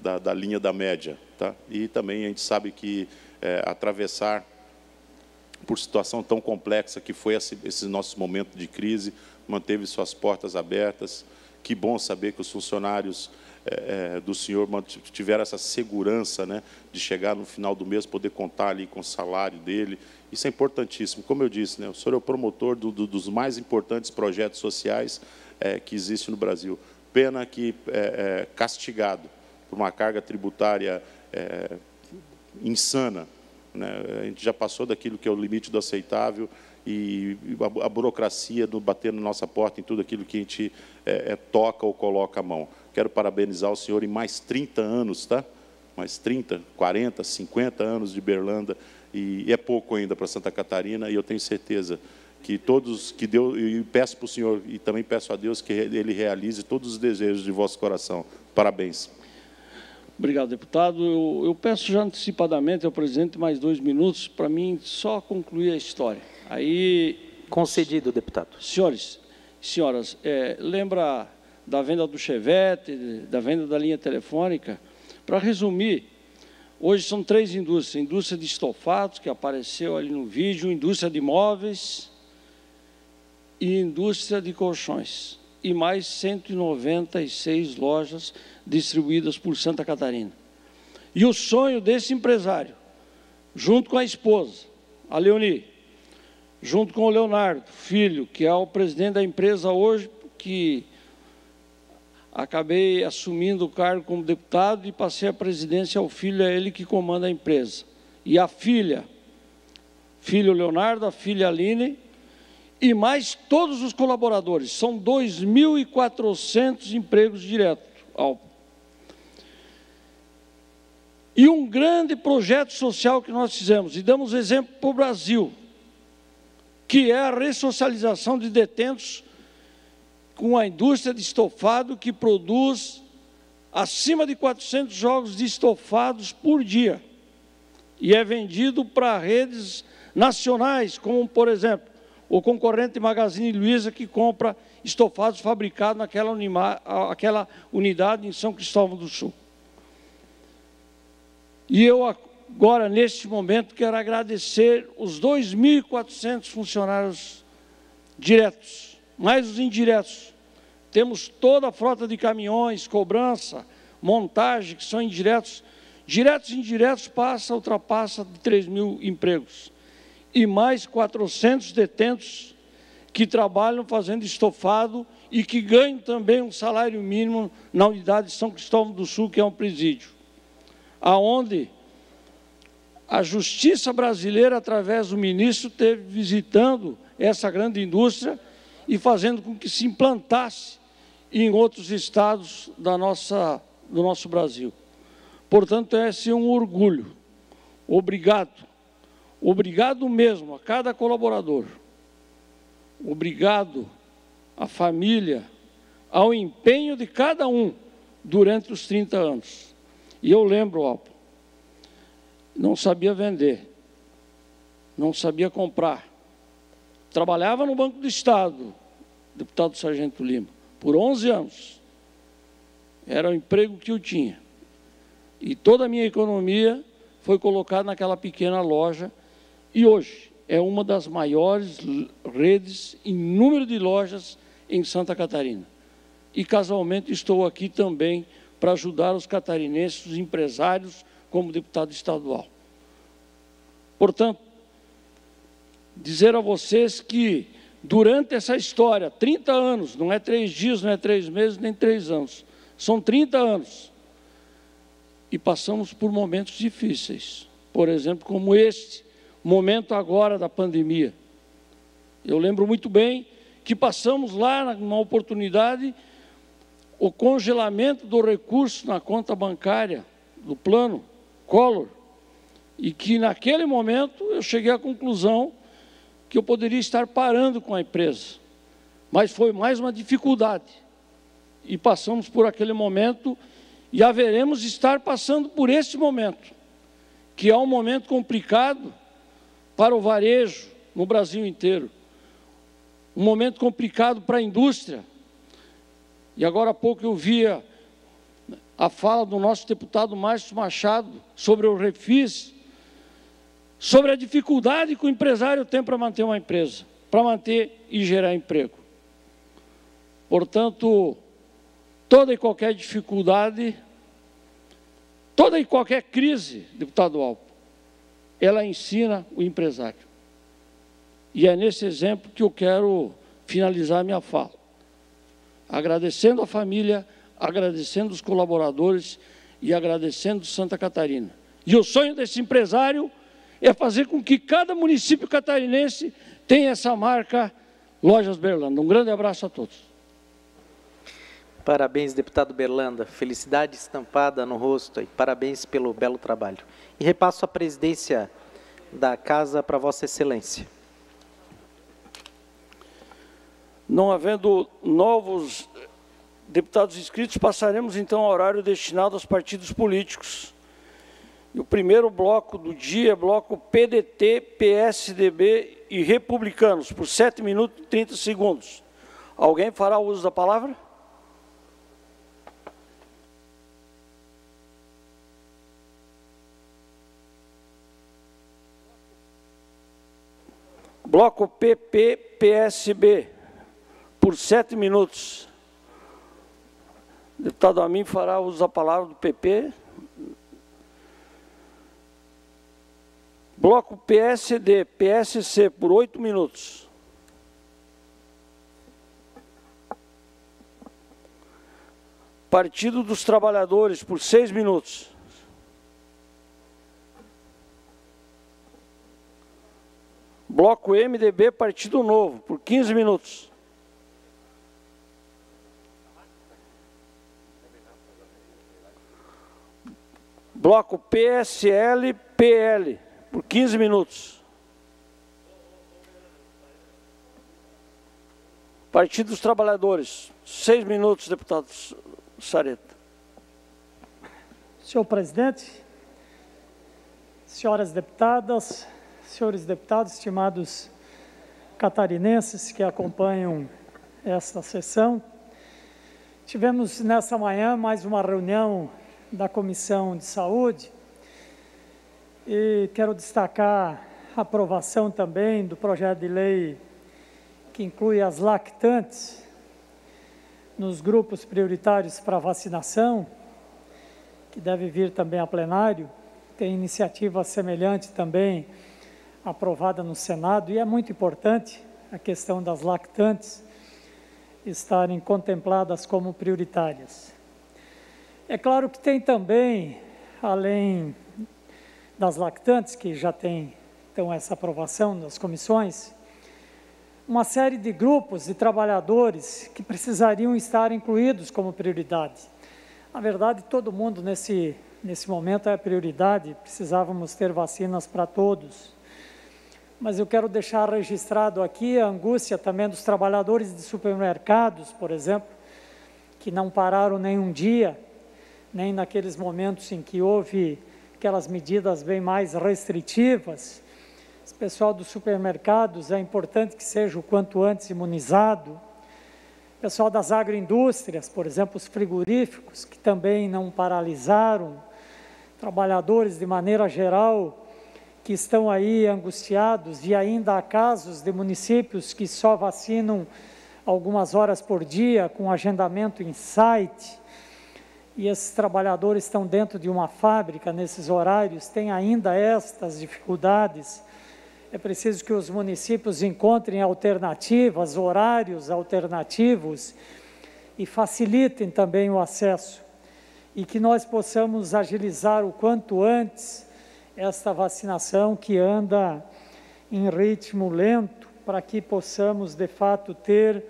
da, da linha da média. Tá? E também a gente sabe que é, atravessar por situação tão complexa que foi esse, esse nosso momento de crise, manteve suas portas abertas. Que bom saber que os funcionários é, do senhor tiveram essa segurança, né, de chegar no final do mês, poder contar ali com o salário dele. Isso é importantíssimo. Como eu disse, né, o senhor é o promotor do, do, dos mais importantes projetos sociais é, que existe no Brasil. Pena que é, é, castigado por uma carga tributária é, insana, né? A gente já passou daquilo que é o limite do aceitável e a, a burocracia no bater na nossa porta em tudo aquilo que a gente é, é, toca ou coloca a mão. Quero parabenizar o senhor em mais trinta anos, tá? Mais trinta, quarenta, cinquenta anos de Berlândia, e, e é pouco ainda para Santa Catarina, e eu tenho certeza que todos, que Deus, e peço para o senhor, e também peço a Deus que ele realize todos os desejos de vosso coração. Parabéns. Obrigado, deputado. Eu, eu peço já antecipadamente ao presidente mais dois minutos para mim só concluir a história. Aí, concedido, deputado. Senhores, senhoras, é, lembra da venda do Chevette, da venda da linha telefônica? Para resumir, hoje são três indústrias: indústria de estofados, que apareceu ali no vídeo, indústria de móveis e indústria de colchões. E mais cento e noventa e seis lojas distribuídas por Santa Catarina. E o sonho desse empresário, junto com a esposa, a Leoni, junto com o Leonardo, filho, que é o presidente da empresa hoje, que acabei assumindo o cargo como deputado e passei a presidência ao filho, é ele que comanda a empresa. E a filha, filho Leonardo, a filha Aline, e mais todos os colaboradores. São dois mil e quatrocentos empregos diretos. E um grande projeto social que nós fizemos, e damos exemplo para o Brasil, que é a ressocialização de detentos com a indústria de estofado, que produz acima de quatrocentos jogos de estofados por dia. E é vendido para redes nacionais, como, por exemplo, o concorrente Magazine Luiza, que compra estofados fabricados naquela unima, aquela unidade em São Cristóvão do Sul. E eu agora, neste momento, quero agradecer os dois mil e quatrocentos funcionários diretos, mais os indiretos. Temos toda a frota de caminhões, cobrança, montagem, que são indiretos. Diretos e indiretos passa, ultrapassa de três mil empregos. E mais quatrocentos detentos que trabalham fazendo estofado e que ganham também um salário mínimo na unidade de São Cristóvão do Sul, que é um presídio, aonde a justiça brasileira, através do ministro, esteve visitando essa grande indústria e fazendo com que se implantasse em outros estados da nossa, do nosso Brasil. Portanto, esse é um orgulho. Obrigado. Obrigado mesmo a cada colaborador. Obrigado à família, ao empenho de cada um durante os trinta anos. E eu lembro, Alpo, não sabia vender, não sabia comprar. Trabalhava no Banco do Estado, deputado Sargento Lima, por onze anos. Era o emprego que eu tinha. E toda a minha economia foi colocada naquela pequena loja. E hoje é uma das maiores redes em número de lojas em Santa Catarina. E casualmente estou aqui também para ajudar os catarinenses, os empresários, como deputado estadual. Portanto, dizer a vocês que durante essa história, trinta anos, não é três dias, não é três meses, nem três anos, são trinta anos, e passamos por momentos difíceis, por exemplo, como este, momento agora da pandemia. Eu lembro muito bem que passamos lá, numa oportunidade, o congelamento do recurso na conta bancária do plano Collor, e que naquele momento eu cheguei à conclusão que eu poderia estar parando com a empresa, mas foi mais uma dificuldade, e passamos por aquele momento, e haveremos de estar passando por esse momento, que é um momento complicado para o varejo no Brasil inteiro, um momento complicado para a indústria. E agora há pouco eu via a fala do nosso deputado Márcio Machado sobre o refis, sobre a dificuldade que o empresário tem para manter uma empresa, para manter e gerar emprego. Portanto, toda e qualquer dificuldade, toda e qualquer crise, deputado Alba, ela ensina o empresário. E é nesse exemplo que eu quero finalizar a minha fala. Agradecendo a família, agradecendo os colaboradores e agradecendo Santa Catarina. E o sonho desse empresário é fazer com que cada município catarinense tenha essa marca Lojas Berlanda. Um grande abraço a todos. Parabéns, deputado Berlanda. Felicidade estampada no rosto e parabéns pelo belo trabalho. E repasso a presidência da Casa para Vossa Excelência. Não havendo novos deputados inscritos, passaremos então ao horário destinado aos partidos políticos. E o primeiro bloco do dia é bloco P D T, P S D B e Republicanos, por sete minutos e trinta segundos. Alguém fará o uso da palavra? Bloco P P, P S B, por sete minutos. O deputado Amin fará uso da palavra do P P. Bloco P S D, P S C, por oito minutos. Partido dos Trabalhadores, por seis minutos. Bloco M D B, Partido Novo, por quinze minutos. Bloco P S L, P L, por quinze minutos. Partido dos Trabalhadores, seis minutos, deputado Sareta. Senhor presidente, senhoras deputadas, senhores deputados, estimados catarinenses que acompanham esta sessão, tivemos nessa manhã mais uma reunião da Comissão de Saúde e quero destacar a aprovação também do projeto de lei que inclui as lactantes nos grupos prioritários para vacinação, que deve vir também a plenário. Tem iniciativa semelhante também aprovada no Senado, e é muito importante a questão das lactantes estarem contempladas como prioritárias. É claro que tem também, além das lactantes, que já tem então essa aprovação das comissões, uma série de grupos de trabalhadores que precisariam estar incluídos como prioridade. Na verdade, todo mundo nesse, nesse momento é prioridade, precisávamos ter vacinas para todos. Mas eu quero deixar registrado aqui a angústia também dos trabalhadores de supermercados, por exemplo, que não pararam nem um dia, nem naqueles momentos em que houve aquelas medidas bem mais restritivas. Esse pessoal dos supermercados é importante que seja o quanto antes imunizado. O pessoal das agroindústrias, por exemplo, os frigoríficos, que também não paralisaram. Trabalhadores, de maneira geral, que estão aí angustiados, e ainda há casos de municípios que só vacinam algumas horas por dia, com agendamento em site, e esses trabalhadores estão dentro de uma fábrica nesses horários, tem ainda estas dificuldades. É preciso que os municípios encontrem alternativas, horários alternativos, e facilitem também o acesso, e que nós possamos agilizar o quanto antes esta vacinação que anda em ritmo lento, para que possamos, de fato, ter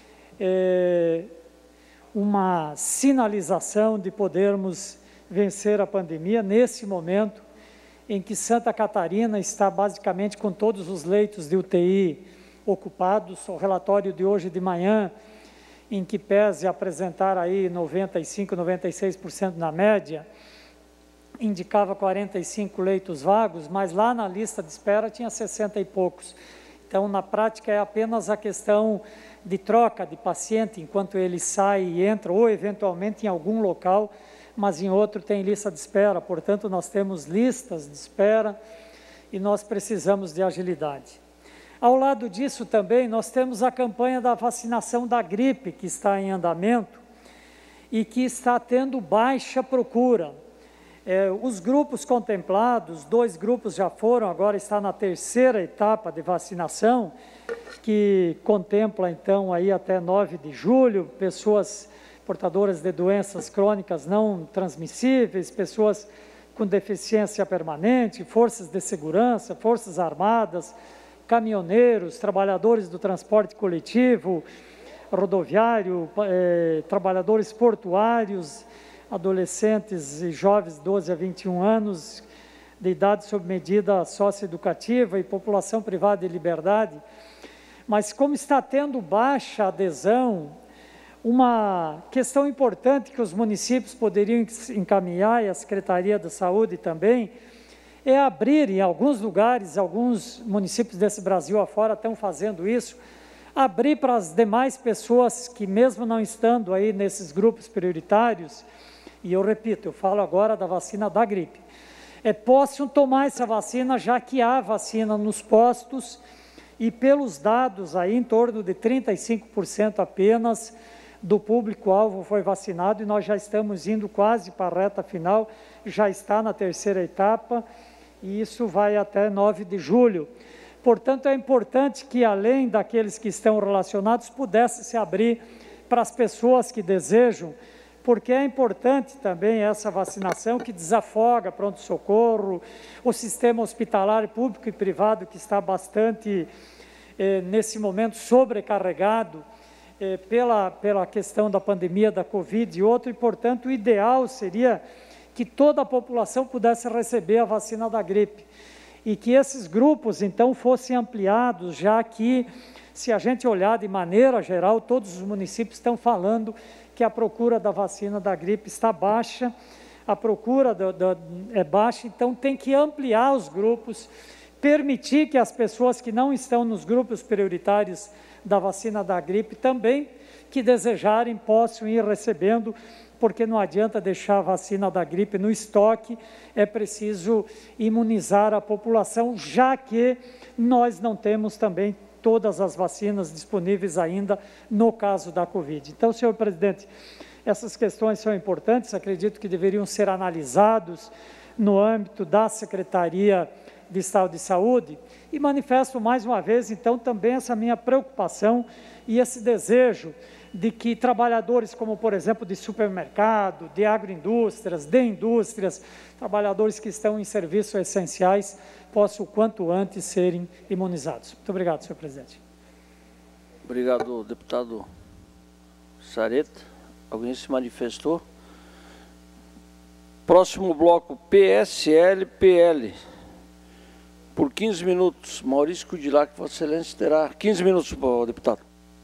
é, uma sinalização de podermos vencer a pandemia nesse momento em que Santa Catarina está basicamente com todos os leitos de U T I ocupados. O relatório de hoje de manhã, em que pese apresentar aí noventa e cinco, noventa e seis por cento na média, indicava quarenta e cinco leitos vagos, mas lá na lista de espera tinha sessenta e poucos. Então, na prática, é apenas a questão de troca de paciente, enquanto ele sai e entra, ou eventualmente em algum local mas em outro tem lista de espera. Portanto, nós temos listas de espera e nós precisamos de agilidade. Ao lado disso também, nós temos a campanha da vacinação da gripe, que está em andamento e que está tendo baixa procura. É, os grupos contemplados, dois grupos já foram, agora está na terceira etapa de vacinação, que contempla, então, aí até nove de julho, pessoas portadoras de doenças crônicas não transmissíveis, pessoas com deficiência permanente, forças de segurança, forças armadas, caminhoneiros, trabalhadores do transporte coletivo, rodoviário, eh, trabalhadores portuários, adolescentes e jovens de doze a vinte e um anos, de idade sob medida socioeducativa e população privada de liberdade. Mas como está tendo baixa adesão, uma questão importante que os municípios poderiam encaminhar, e a Secretaria da Saúde também, é abrir em alguns lugares, alguns municípios desse Brasil afora estão fazendo isso, abrir para as demais pessoas que, mesmo não estando aí nesses grupos prioritários, e eu repito, eu falo agora da vacina da gripe, é, possam tomar essa vacina, já que há vacina nos postos, e pelos dados aí em torno de trinta e cinco por cento apenas do público-alvo foi vacinado, e nós já estamos indo quase para a reta final, já está na terceira etapa, e isso vai até nove de julho. Portanto, é importante que, além daqueles que estão relacionados, pudesse se abrir para as pessoas que desejam, porque é importante também essa vacinação que desafoga pronto-socorro, o sistema hospitalar público e privado que está bastante, eh, nesse momento, sobrecarregado eh, pela, pela questão da pandemia da Covid e outro, e, portanto, o ideal seria que toda a população pudesse receber a vacina da gripe e que esses grupos, então, fossem ampliados, já que, se a gente olhar de maneira geral, todos os municípios estão falando que a procura da vacina da gripe está baixa, a procura do, do, é baixa, então tem que ampliar os grupos, permitir que as pessoas que não estão nos grupos prioritários da vacina da gripe também, que desejarem, possam ir recebendo, porque não adianta deixar a vacina da gripe no estoque, é preciso imunizar a população, já que nós não temos também todas as vacinas disponíveis ainda no caso da Covid. Então, senhor presidente, essas questões são importantes, acredito que deveriam ser analisados no âmbito da Secretaria de Estado de Saúde, e manifesto mais uma vez, então, também essa minha preocupação e esse desejo de que trabalhadores como, por exemplo, de supermercado, de agroindústrias, de indústrias, trabalhadores que estão em serviços essenciais, possam o quanto antes serem imunizados. Muito obrigado, senhor presidente. Obrigado, deputado Sareta. Alguém se manifestou? Próximo bloco, P S L P L. Por quinze minutos, Maurício Kudilac, Vossa Excelência, terá quinze minutos, deputado.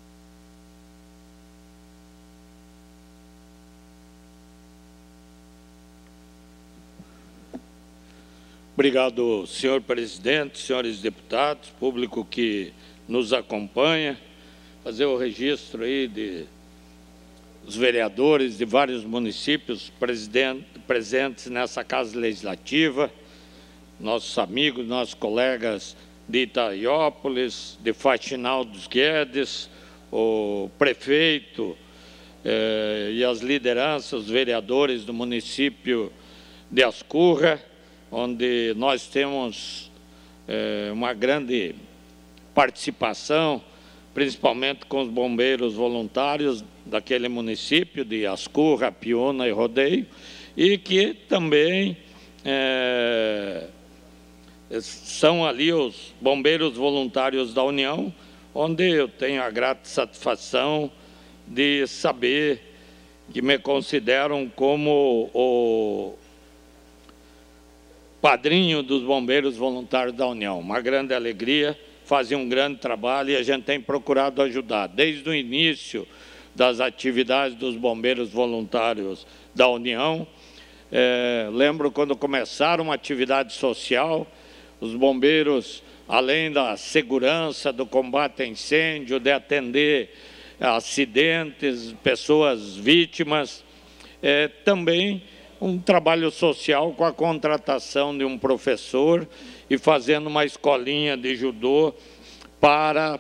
Obrigado, senhor presidente, senhores deputados, público que nos acompanha. Fazer o registro aí de os vereadores de vários municípios presentes nessa Casa Legislativa, nossos amigos, nossos colegas de Itaiópolis, de Faxinal dos Guedes, o prefeito eh, e as lideranças, os vereadores do município de Ascurra, onde nós temos é, uma grande participação, principalmente com os bombeiros voluntários daquele município de Ascurra, Piúna e Rodeio, e que também é, são ali os bombeiros voluntários da União, onde eu tenho a grata satisfação de saber que me consideram como o padrinho dos bombeiros voluntários da União. Uma grande alegria, fazem um grande trabalho e a gente tem procurado ajudar. Desde o início das atividades dos bombeiros voluntários da União, é, lembro quando começaram uma atividade social, os bombeiros, além da segurança, do combate a incêndio, de atender acidentes, pessoas vítimas, é, também um trabalho social com a contratação de um professor e fazendo uma escolinha de judô para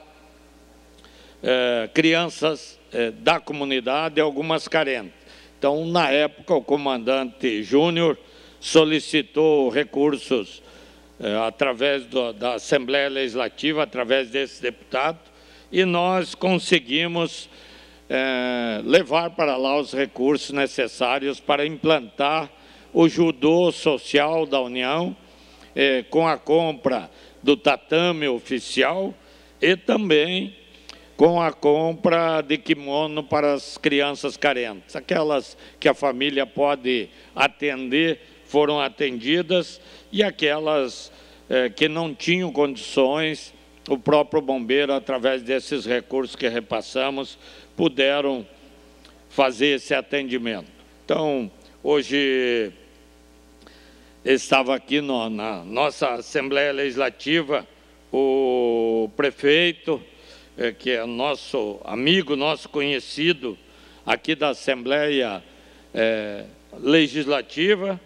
eh, crianças eh, da comunidade, algumas carentes. Então, na época, o comandante Júnior solicitou recursos eh, através do, da Assembleia Legislativa, através desse deputado, e nós conseguimos eh, levar para lá os recursos necessários para implantar o judô social da União, eh, com a compra do tatame oficial e também com a compra de kimono para as crianças carentes. Aquelas que a família pode atender foram atendidas e aquelas eh, que não tinham condições, o próprio bombeiro, através desses recursos que repassamos, puderam fazer esse atendimento. Então, hoje estava aqui no, na nossa Assembleia Legislativa o prefeito, eh, que é nosso amigo, nosso conhecido aqui da Assembleia eh, Legislativa,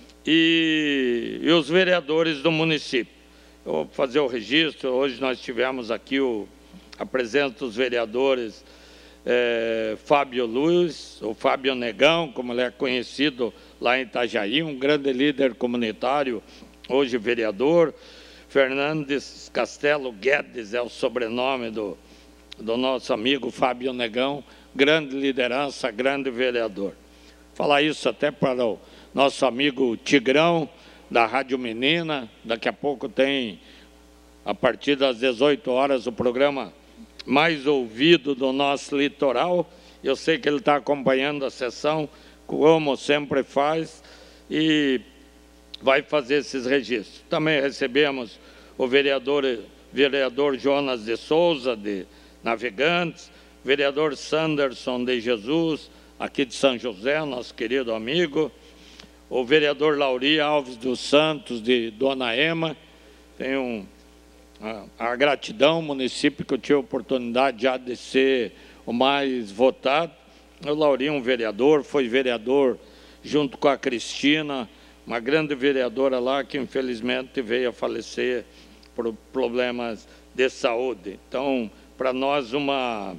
e, e os vereadores do município. Eu vou fazer o registro. Hoje nós tivemos aqui o, a presença dos vereadores eh, Fábio Luiz, o Fábio Negão, como ele é conhecido lá em Itajaí, um grande líder comunitário, hoje vereador. Fernandes Castelo Guedes é o sobrenome do, do nosso amigo Fábio Negão, grande liderança, grande vereador. Falar isso até para o nosso amigo Tigrão, da Rádio Menina. Daqui a pouco tem, a partir das dezoito horas, o programa mais ouvido do nosso litoral. Eu sei que ele está acompanhando a sessão, como sempre faz, e vai fazer esses registros. Também recebemos o vereador, vereador Jonas de Souza, de Navegantes, vereador Sanderson de Jesus, aqui de São José, nosso querido amigo, o vereador Lauri Alves dos Santos, de Dona Ema. Tenho um, a, a gratidão, município que eu tive a oportunidade já de ser o mais votado. O Lauri, um vereador, foi vereador junto com a Cristina, uma grande vereadora lá que infelizmente veio a falecer por problemas de saúde. Então, para nós, uma,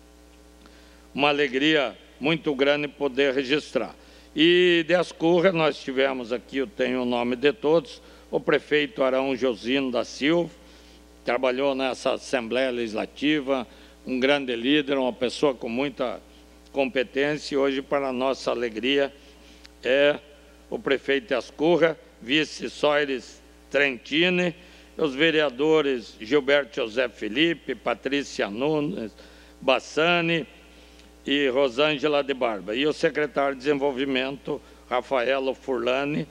uma alegria muito grande poder registrar. E de Ascurra, nós tivemos aqui, eu tenho o nome de todos, o prefeito Arão Josino da Silva, trabalhou nessa Assembleia Legislativa, um grande líder, uma pessoa com muita competência, e hoje, para a nossa alegria, é o prefeito de Ascurra, vice Soares Trentini, os vereadores Gilberto José Felipe, Patrícia Nunes Bassani e Rosângela de Barba, e o secretário de Desenvolvimento, Rafaelo Furlani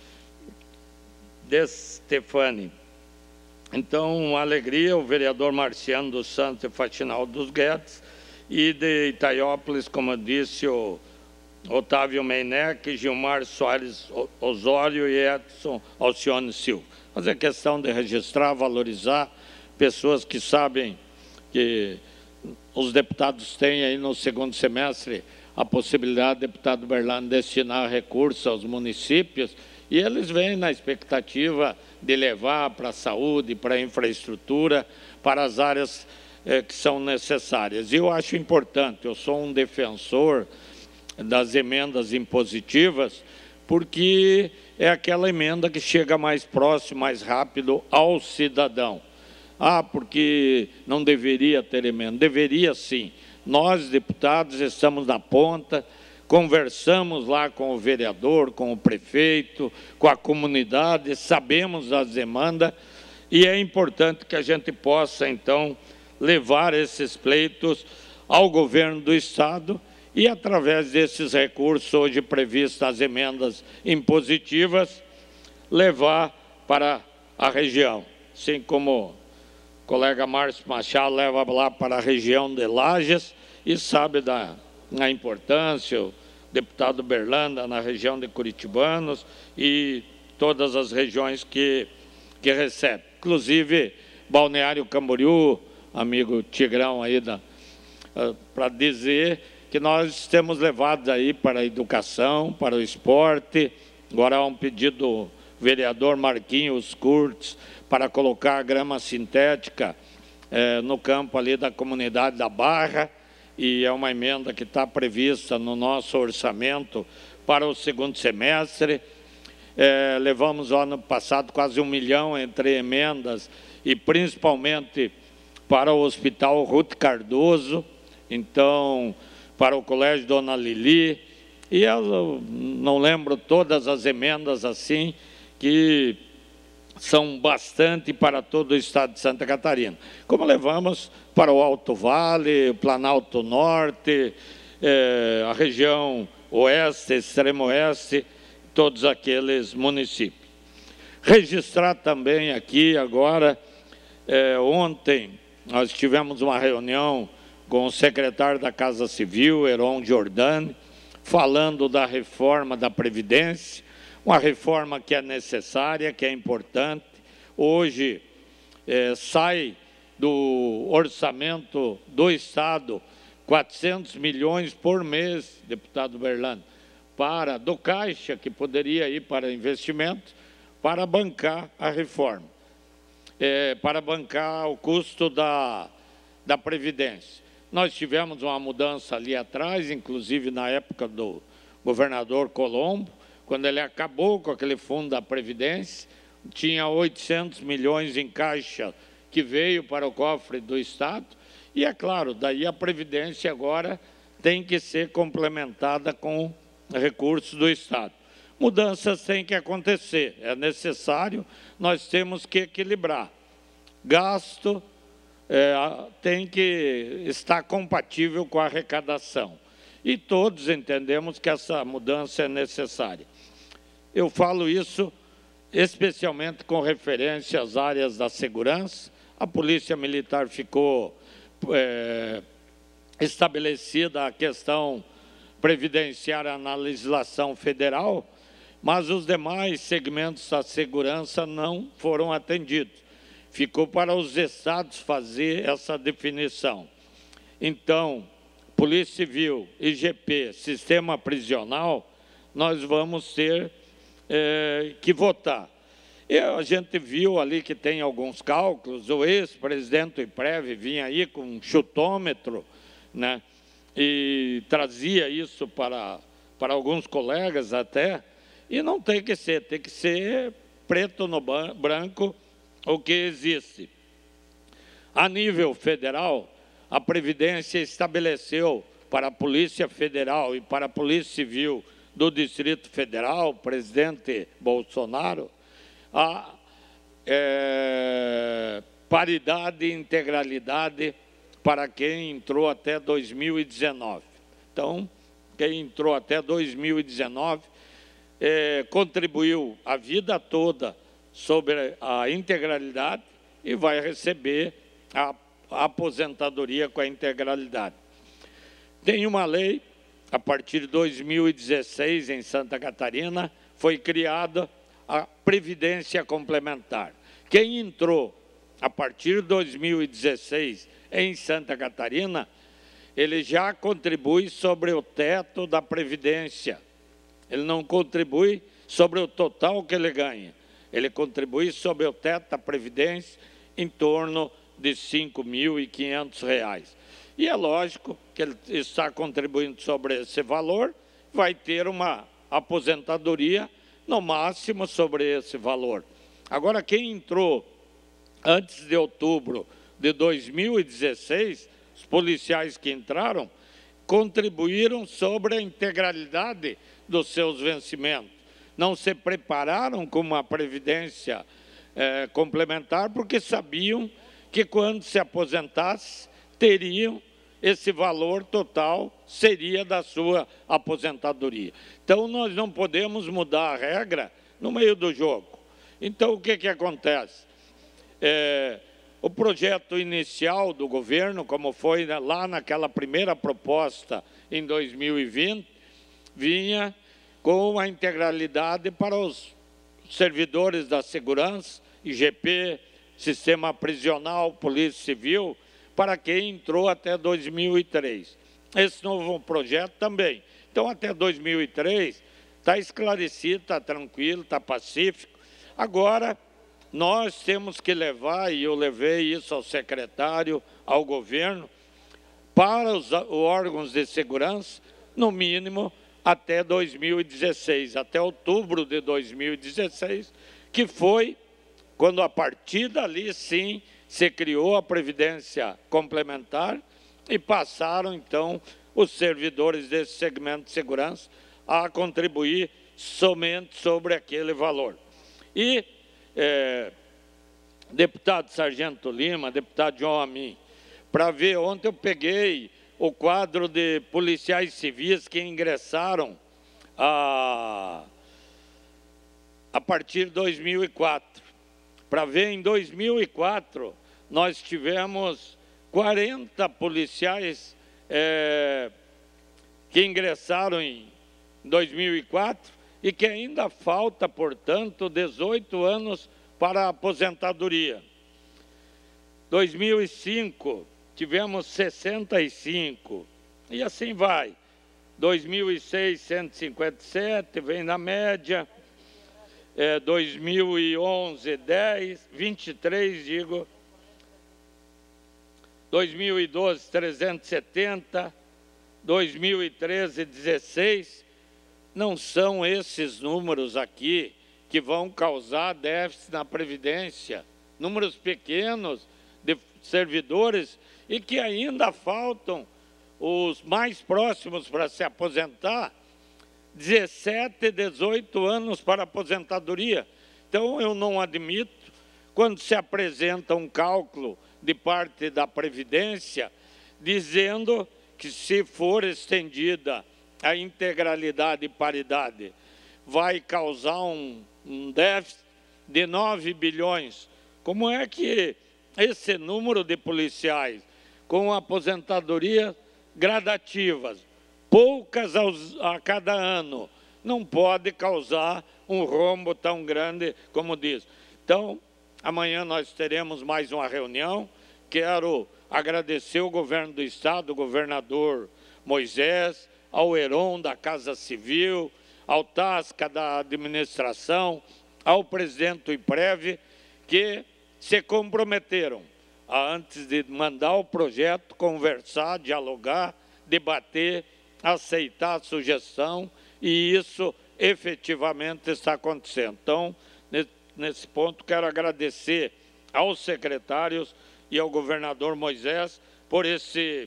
de Stefani. Então, uma alegria, o vereador Marciano dos Santos e Faxinal dos Guedes, e de Itaiópolis, como eu disse, o Otávio Meinec, Gilmar Soares Osório e Edson Alcione Silva. Mas é questão de registrar, valorizar pessoas que sabem que os deputados têm aí no segundo semestre a possibilidade, deputado Berlano, de destinar recursos aos municípios, e eles vêm na expectativa de levar para a saúde, para a infraestrutura, para as áreas eh, que são necessárias. E eu acho importante, eu sou um defensor das emendas impositivas, porque é aquela emenda que chega mais próximo, mais rápido ao cidadão. Ah, porque não deveria ter emenda. Deveria sim. Nós, deputados, estamos na ponta, conversamos lá com o vereador, com o prefeito, com a comunidade, sabemos as demandas, e é importante que a gente possa, então, levar esses pleitos ao governo do Estado e, através desses recursos hoje previstos nas emendas impositivas, levar para a região. Assim como o colega Márcio Machado leva lá para a região de Lages e sabe da, da importância, o deputado Berlanda na região de Curitibanos e todas as regiões que, que recebe. Inclusive, Balneário Camboriú, amigo Tigrão aí, uh, para dizer que nós temos levado aí para a educação, para o esporte. Agora há um pedido do vereador Marquinhos Curtis para colocar a grama sintética eh, no campo ali da comunidade da Barra, e é uma emenda que está prevista no nosso orçamento para o segundo semestre. É, levamos ano passado quase um milhão entre emendas e principalmente para o Hospital Ruth Cardoso, então para o Colégio Dona Lili, e eu não lembro todas as emendas assim, que são bastante para todo o estado de Santa Catarina. Como levamos para o Alto Vale, o Planalto Norte, é, a região oeste, extremo oeste, todos aqueles municípios. Registrar também aqui agora, é, ontem nós tivemos uma reunião com o secretário da Casa Civil, Heron Giordani, falando da reforma da Previdência, uma reforma que é necessária, que é importante. Hoje é, sai do orçamento do Estado quatrocentos milhões por mês, deputado Berlando, para, do Caixa, que poderia ir para investimento, para bancar a reforma, é, para bancar o custo da, da Previdência. Nós tivemos uma mudança ali atrás, inclusive na época do governador Colombo, quando ele acabou com aquele fundo da Previdência, tinha oitocentos milhões em caixa que veio para o cofre do Estado, e é claro, daí a Previdência agora tem que ser complementada com recursos do Estado. Mudanças têm que acontecer, é necessário, nós temos que equilibrar. Gasto é, tem que estar compatível com a arrecadação. E todos entendemos que essa mudança é necessária. Eu falo isso especialmente com referência às áreas da segurança. A Polícia Militar ficou é, estabelecida a questão previdenciária na legislação federal, mas os demais segmentos da segurança não foram atendidos. Ficou para os estados fazer essa definição. Então, Polícia Civil, I G P, Sistema Prisional, nós vamos ter é, que votar. E a gente viu ali que tem alguns cálculos, o ex-presidente do IPREV vinha aí com um chutômetro, né, e trazia isso para, para alguns colegas até, e não tem que ser, tem que ser preto no branco o que existe. A nível federal, a Previdência estabeleceu para a Polícia Federal e para a Polícia Civil do Distrito Federal, o presidente Bolsonaro, a é, paridade e integralidade para quem entrou até dois mil e dezenove. Então, quem entrou até dois mil e dezenove é, contribuiu a vida toda sobre a integralidade e vai receber a, a aposentadoria com a integralidade. Tem uma lei, a partir de dois mil e dezesseis, em Santa Catarina, foi criada a Previdência Complementar. Quem entrou a partir de dois mil e dezesseis em Santa Catarina, ele já contribui sobre o teto da Previdência. Ele não contribui sobre o total que ele ganha. Ele contribui sobre o teto da Previdência em torno de cinco mil e quinhentos reais. E é lógico que ele está contribuindo sobre esse valor, vai ter uma aposentadoria no máximo sobre esse valor. Agora, quem entrou antes de outubro de dois mil e dezesseis, os policiais que entraram, contribuíram sobre a integralidade dos seus vencimentos. Não se prepararam com uma previdência eh, complementar, porque sabiam que quando se aposentasse, teriam esse valor total, seria da sua aposentadoria. Então, nós não podemos mudar a regra no meio do jogo. Então, o que, que acontece? É, o projeto inicial do governo, como foi lá naquela primeira proposta em dois mil e vinte, vinha com a integralidade para os servidores da segurança, I G P, Sistema Prisional, Polícia Civil, para quem entrou até dois mil e três. esse novo projeto também. Então, até dois mil e três, está esclarecido, está tranquilo, está pacífico. Agora, nós temos que levar, e eu levei isso ao secretário, ao governo, para os órgãos de segurança, no mínimo, até dois mil e dezesseis, até outubro de dois mil e dezesseis, que foi quando, a partir dali, sim, se criou a Previdência Complementar e passaram, então, os servidores desse segmento de segurança a contribuir somente sobre aquele valor. E, é, deputado Sargento Lima, deputado João Amin, para ver, ontem eu peguei o quadro de policiais civis que ingressaram a, a partir de dois mil e quatro. Para ver, em dois mil e quatro, nós tivemos quarenta policiais é, que ingressaram em dois mil e quatro e que ainda falta, portanto, dezoito anos para a aposentadoria. dois mil e cinco, tivemos sessenta e cinco, e assim vai. dois mil e seis, cento e cinquenta e sete, vem na média. É, dois mil e onze, dez, vinte e três, digo. dois mil e doze, trezentos e setenta. dois mil e treze, dezesseis. Não são esses números aqui que vão causar déficit na Previdência. Números pequenos de servidores e que ainda faltam os mais próximos para se aposentar, dezessete, dezoito anos para aposentadoria. Então, eu não admito, quando se apresenta um cálculo de parte da Previdência, dizendo que, se for estendida a integralidade e paridade, vai causar um, um déficit de nove bilhões. Como é que esse número de policiais com aposentadoria gradativas, poucas aos, a cada ano, não pode causar um rombo tão grande como diz? Então, amanhã nós teremos mais uma reunião. Quero agradecer o governo do Estado, o governador Moisés, ao Heron da Casa Civil, ao Tasca da administração, ao presidente do IPREV, que se comprometeram a, antes de mandar o projeto, conversar, dialogar, debater, aceitar a sugestão, e isso efetivamente está acontecendo. Então, nesse ponto, quero agradecer aos secretários e ao governador Moisés por esse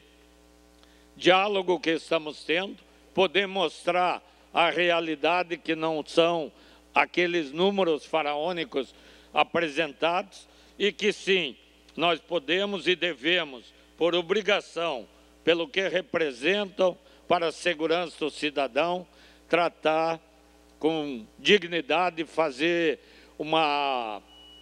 diálogo que estamos tendo, poder mostrar a realidade, que não são aqueles números faraônicos apresentados, e que sim, nós podemos e devemos, por obrigação, pelo que representam para a segurança do cidadão, tratar com dignidade, fazer uma,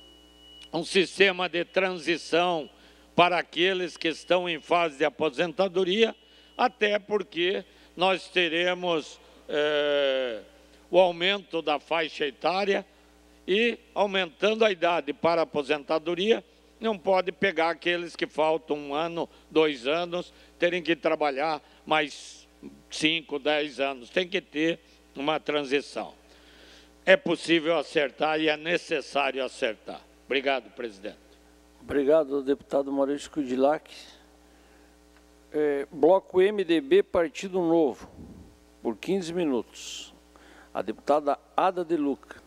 um sistema de transição para aqueles que estão em fase de aposentadoria, até porque nós teremos é, o aumento da faixa etária, e, aumentando a idade para a aposentadoria, não pode pegar aqueles que faltam um ano, dois anos, terem que trabalhar mais cinco, dez anos. Tem que ter uma transição. É possível acertar e é necessário acertar. Obrigado, presidente. Obrigado, deputado Maurício Kudilac. É, bloco M D B, Partido Novo, por quinze minutos. A deputada Ada de Luca.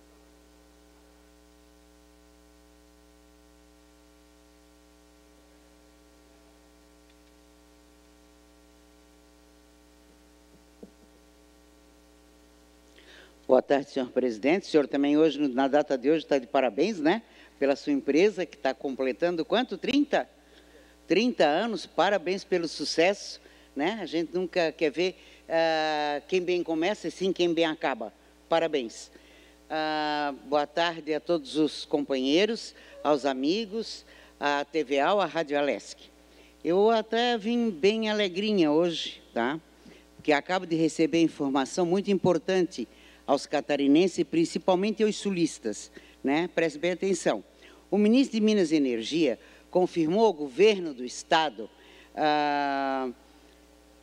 Boa tarde, senhor presidente. O senhor também hoje, na data de hoje, está de parabéns, né? Pela sua empresa, que está completando quanto? trinta? trinta anos. Parabéns pelo sucesso, né? A gente nunca quer ver uh, quem bem começa, e sim quem bem acaba. Parabéns. Uh, boa tarde a todos os companheiros, aos amigos, à T V A, à Rádio Alesc. Eu até vim bem alegrinha hoje, tá? Porque acabo de receber informação muito importante aos catarinenses, principalmente aos sulistas, né? Preste bem atenção. O ministro de Minas e Energia confirmou ao governo do Estado ah,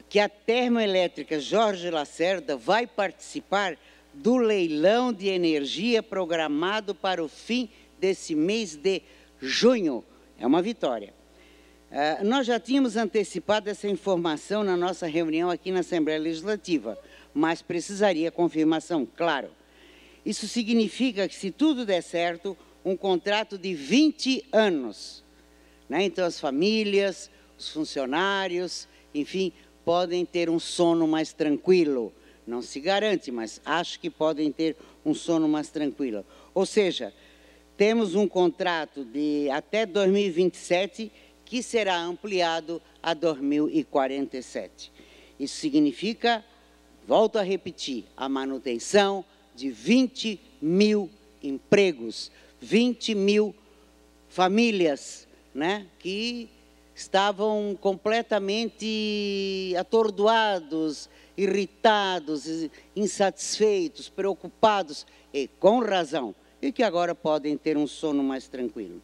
que a termoelétrica Jorge Lacerda vai participar do leilão de energia programado para o fim desse mês de junho. É uma vitória. Uh, nós já tínhamos antecipado essa informação na nossa reunião aqui na Assembleia Legislativa, mas precisaria confirmação, claro. Isso significa que, se tudo der certo, um contrato de vinte anos, né? Então, as famílias, os funcionários, enfim, podem ter um sono mais tranquilo. Não se garante, mas acho que podem ter um sono mais tranquilo. Ou seja, temos um contrato de até dois mil e vinte e sete que será ampliado a dois mil e quarenta e sete. Isso significa, volto a repetir, a manutenção de vinte mil empregos, vinte mil famílias, né, que estavam completamente atordoados, irritados, insatisfeitos, preocupados, e com razão, e que agora podem ter um sono mais tranquilo.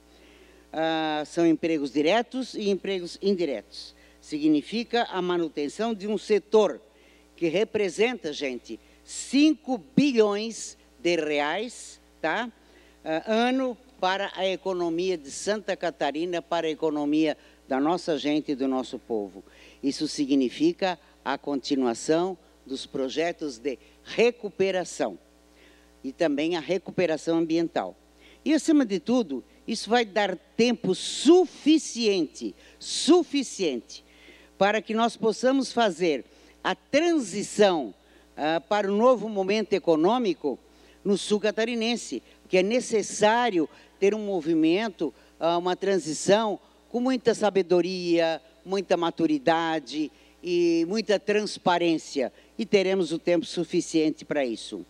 Ah, são empregos diretos e empregos indiretos. Significa a manutenção de um setor que representa, gente, cinco bilhões de reais, tá? Ah, ano para a economia de Santa Catarina, para a economia da nossa gente e do nosso povo. Isso significa a continuação dos projetos de recuperação e também a recuperação ambiental. E, acima de tudo, isso vai dar tempo suficiente, suficiente, para que nós possamos fazer a transição ah, para o novo momento econômico no sul catarinense, que é necessário ter um movimento, ah, uma transição com muita sabedoria, muita maturidade e muita transparência, e teremos o tempo suficiente para isso.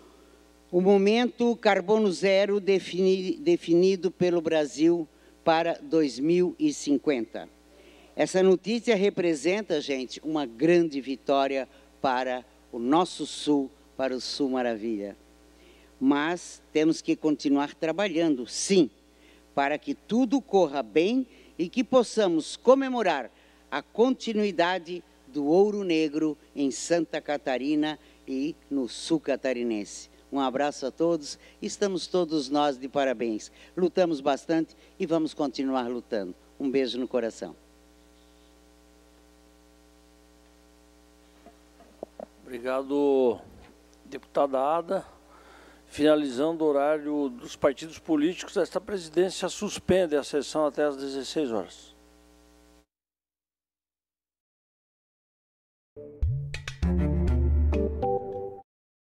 O momento carbono zero defini, definido pelo Brasil para dois mil e cinquenta. Essa notícia representa, gente, uma grande vitória para o nosso Sul, para o Sul Maravilha. Mas temos que continuar trabalhando, sim, para que tudo corra bem e que possamos comemorar a continuidade do ouro negro em Santa Catarina e no Sul catarinense. Um abraço a todos, estamos todos nós de parabéns. Lutamos bastante e vamos continuar lutando. Um beijo no coração. Obrigado, deputada Ada. Finalizando o horário dos partidos políticos, esta presidência suspende a sessão até às dezesseis horas.